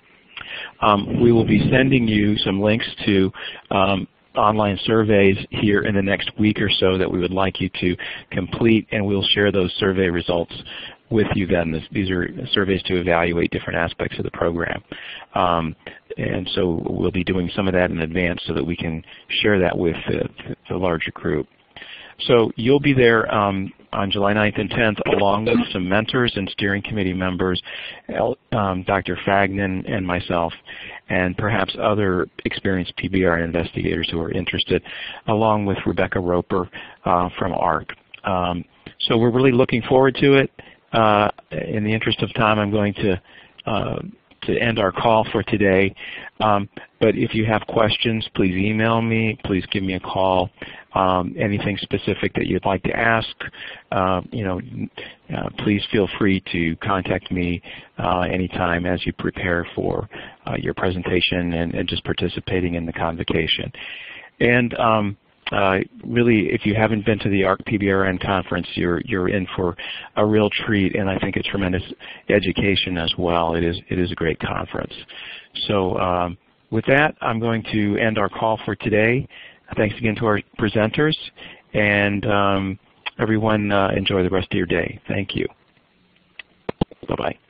Um, we will be sending you some links to um, online surveys here in the next week or so that we would like you to complete, and we'll share those survey results with you then. This, these are surveys to evaluate different aspects of the program. Um, and so we'll be doing some of that in advance so that we can share that with the, the larger group. So you'll be there um, on July ninth and tenth along with some mentors and steering committee members, um, Doctor Fagnan and myself, and perhaps other experienced P B R N investigators who are interested, along with Rebecca Roper uh, from A H R Q. Um, so we're really looking forward to it. Uh, in the interest of time, I'm going to uh, to end our call for today. Um, but if you have questions, please email me. Please give me a call. Um, anything specific that you'd like to ask, uh, you know, uh, please feel free to contact me uh, anytime as you prepare for uh, your presentation and, and just participating in the convocation. And um, Uh, really, if you haven't been to the A H R Q P B R N conference, you're you're in for a real treat, and I think it's tremendous education as well. It is it is a great conference. So um, with that, I'm going to end our call for today. Thanks again to our presenters, and um, everyone uh, enjoy the rest of your day. Thank you. Bye bye.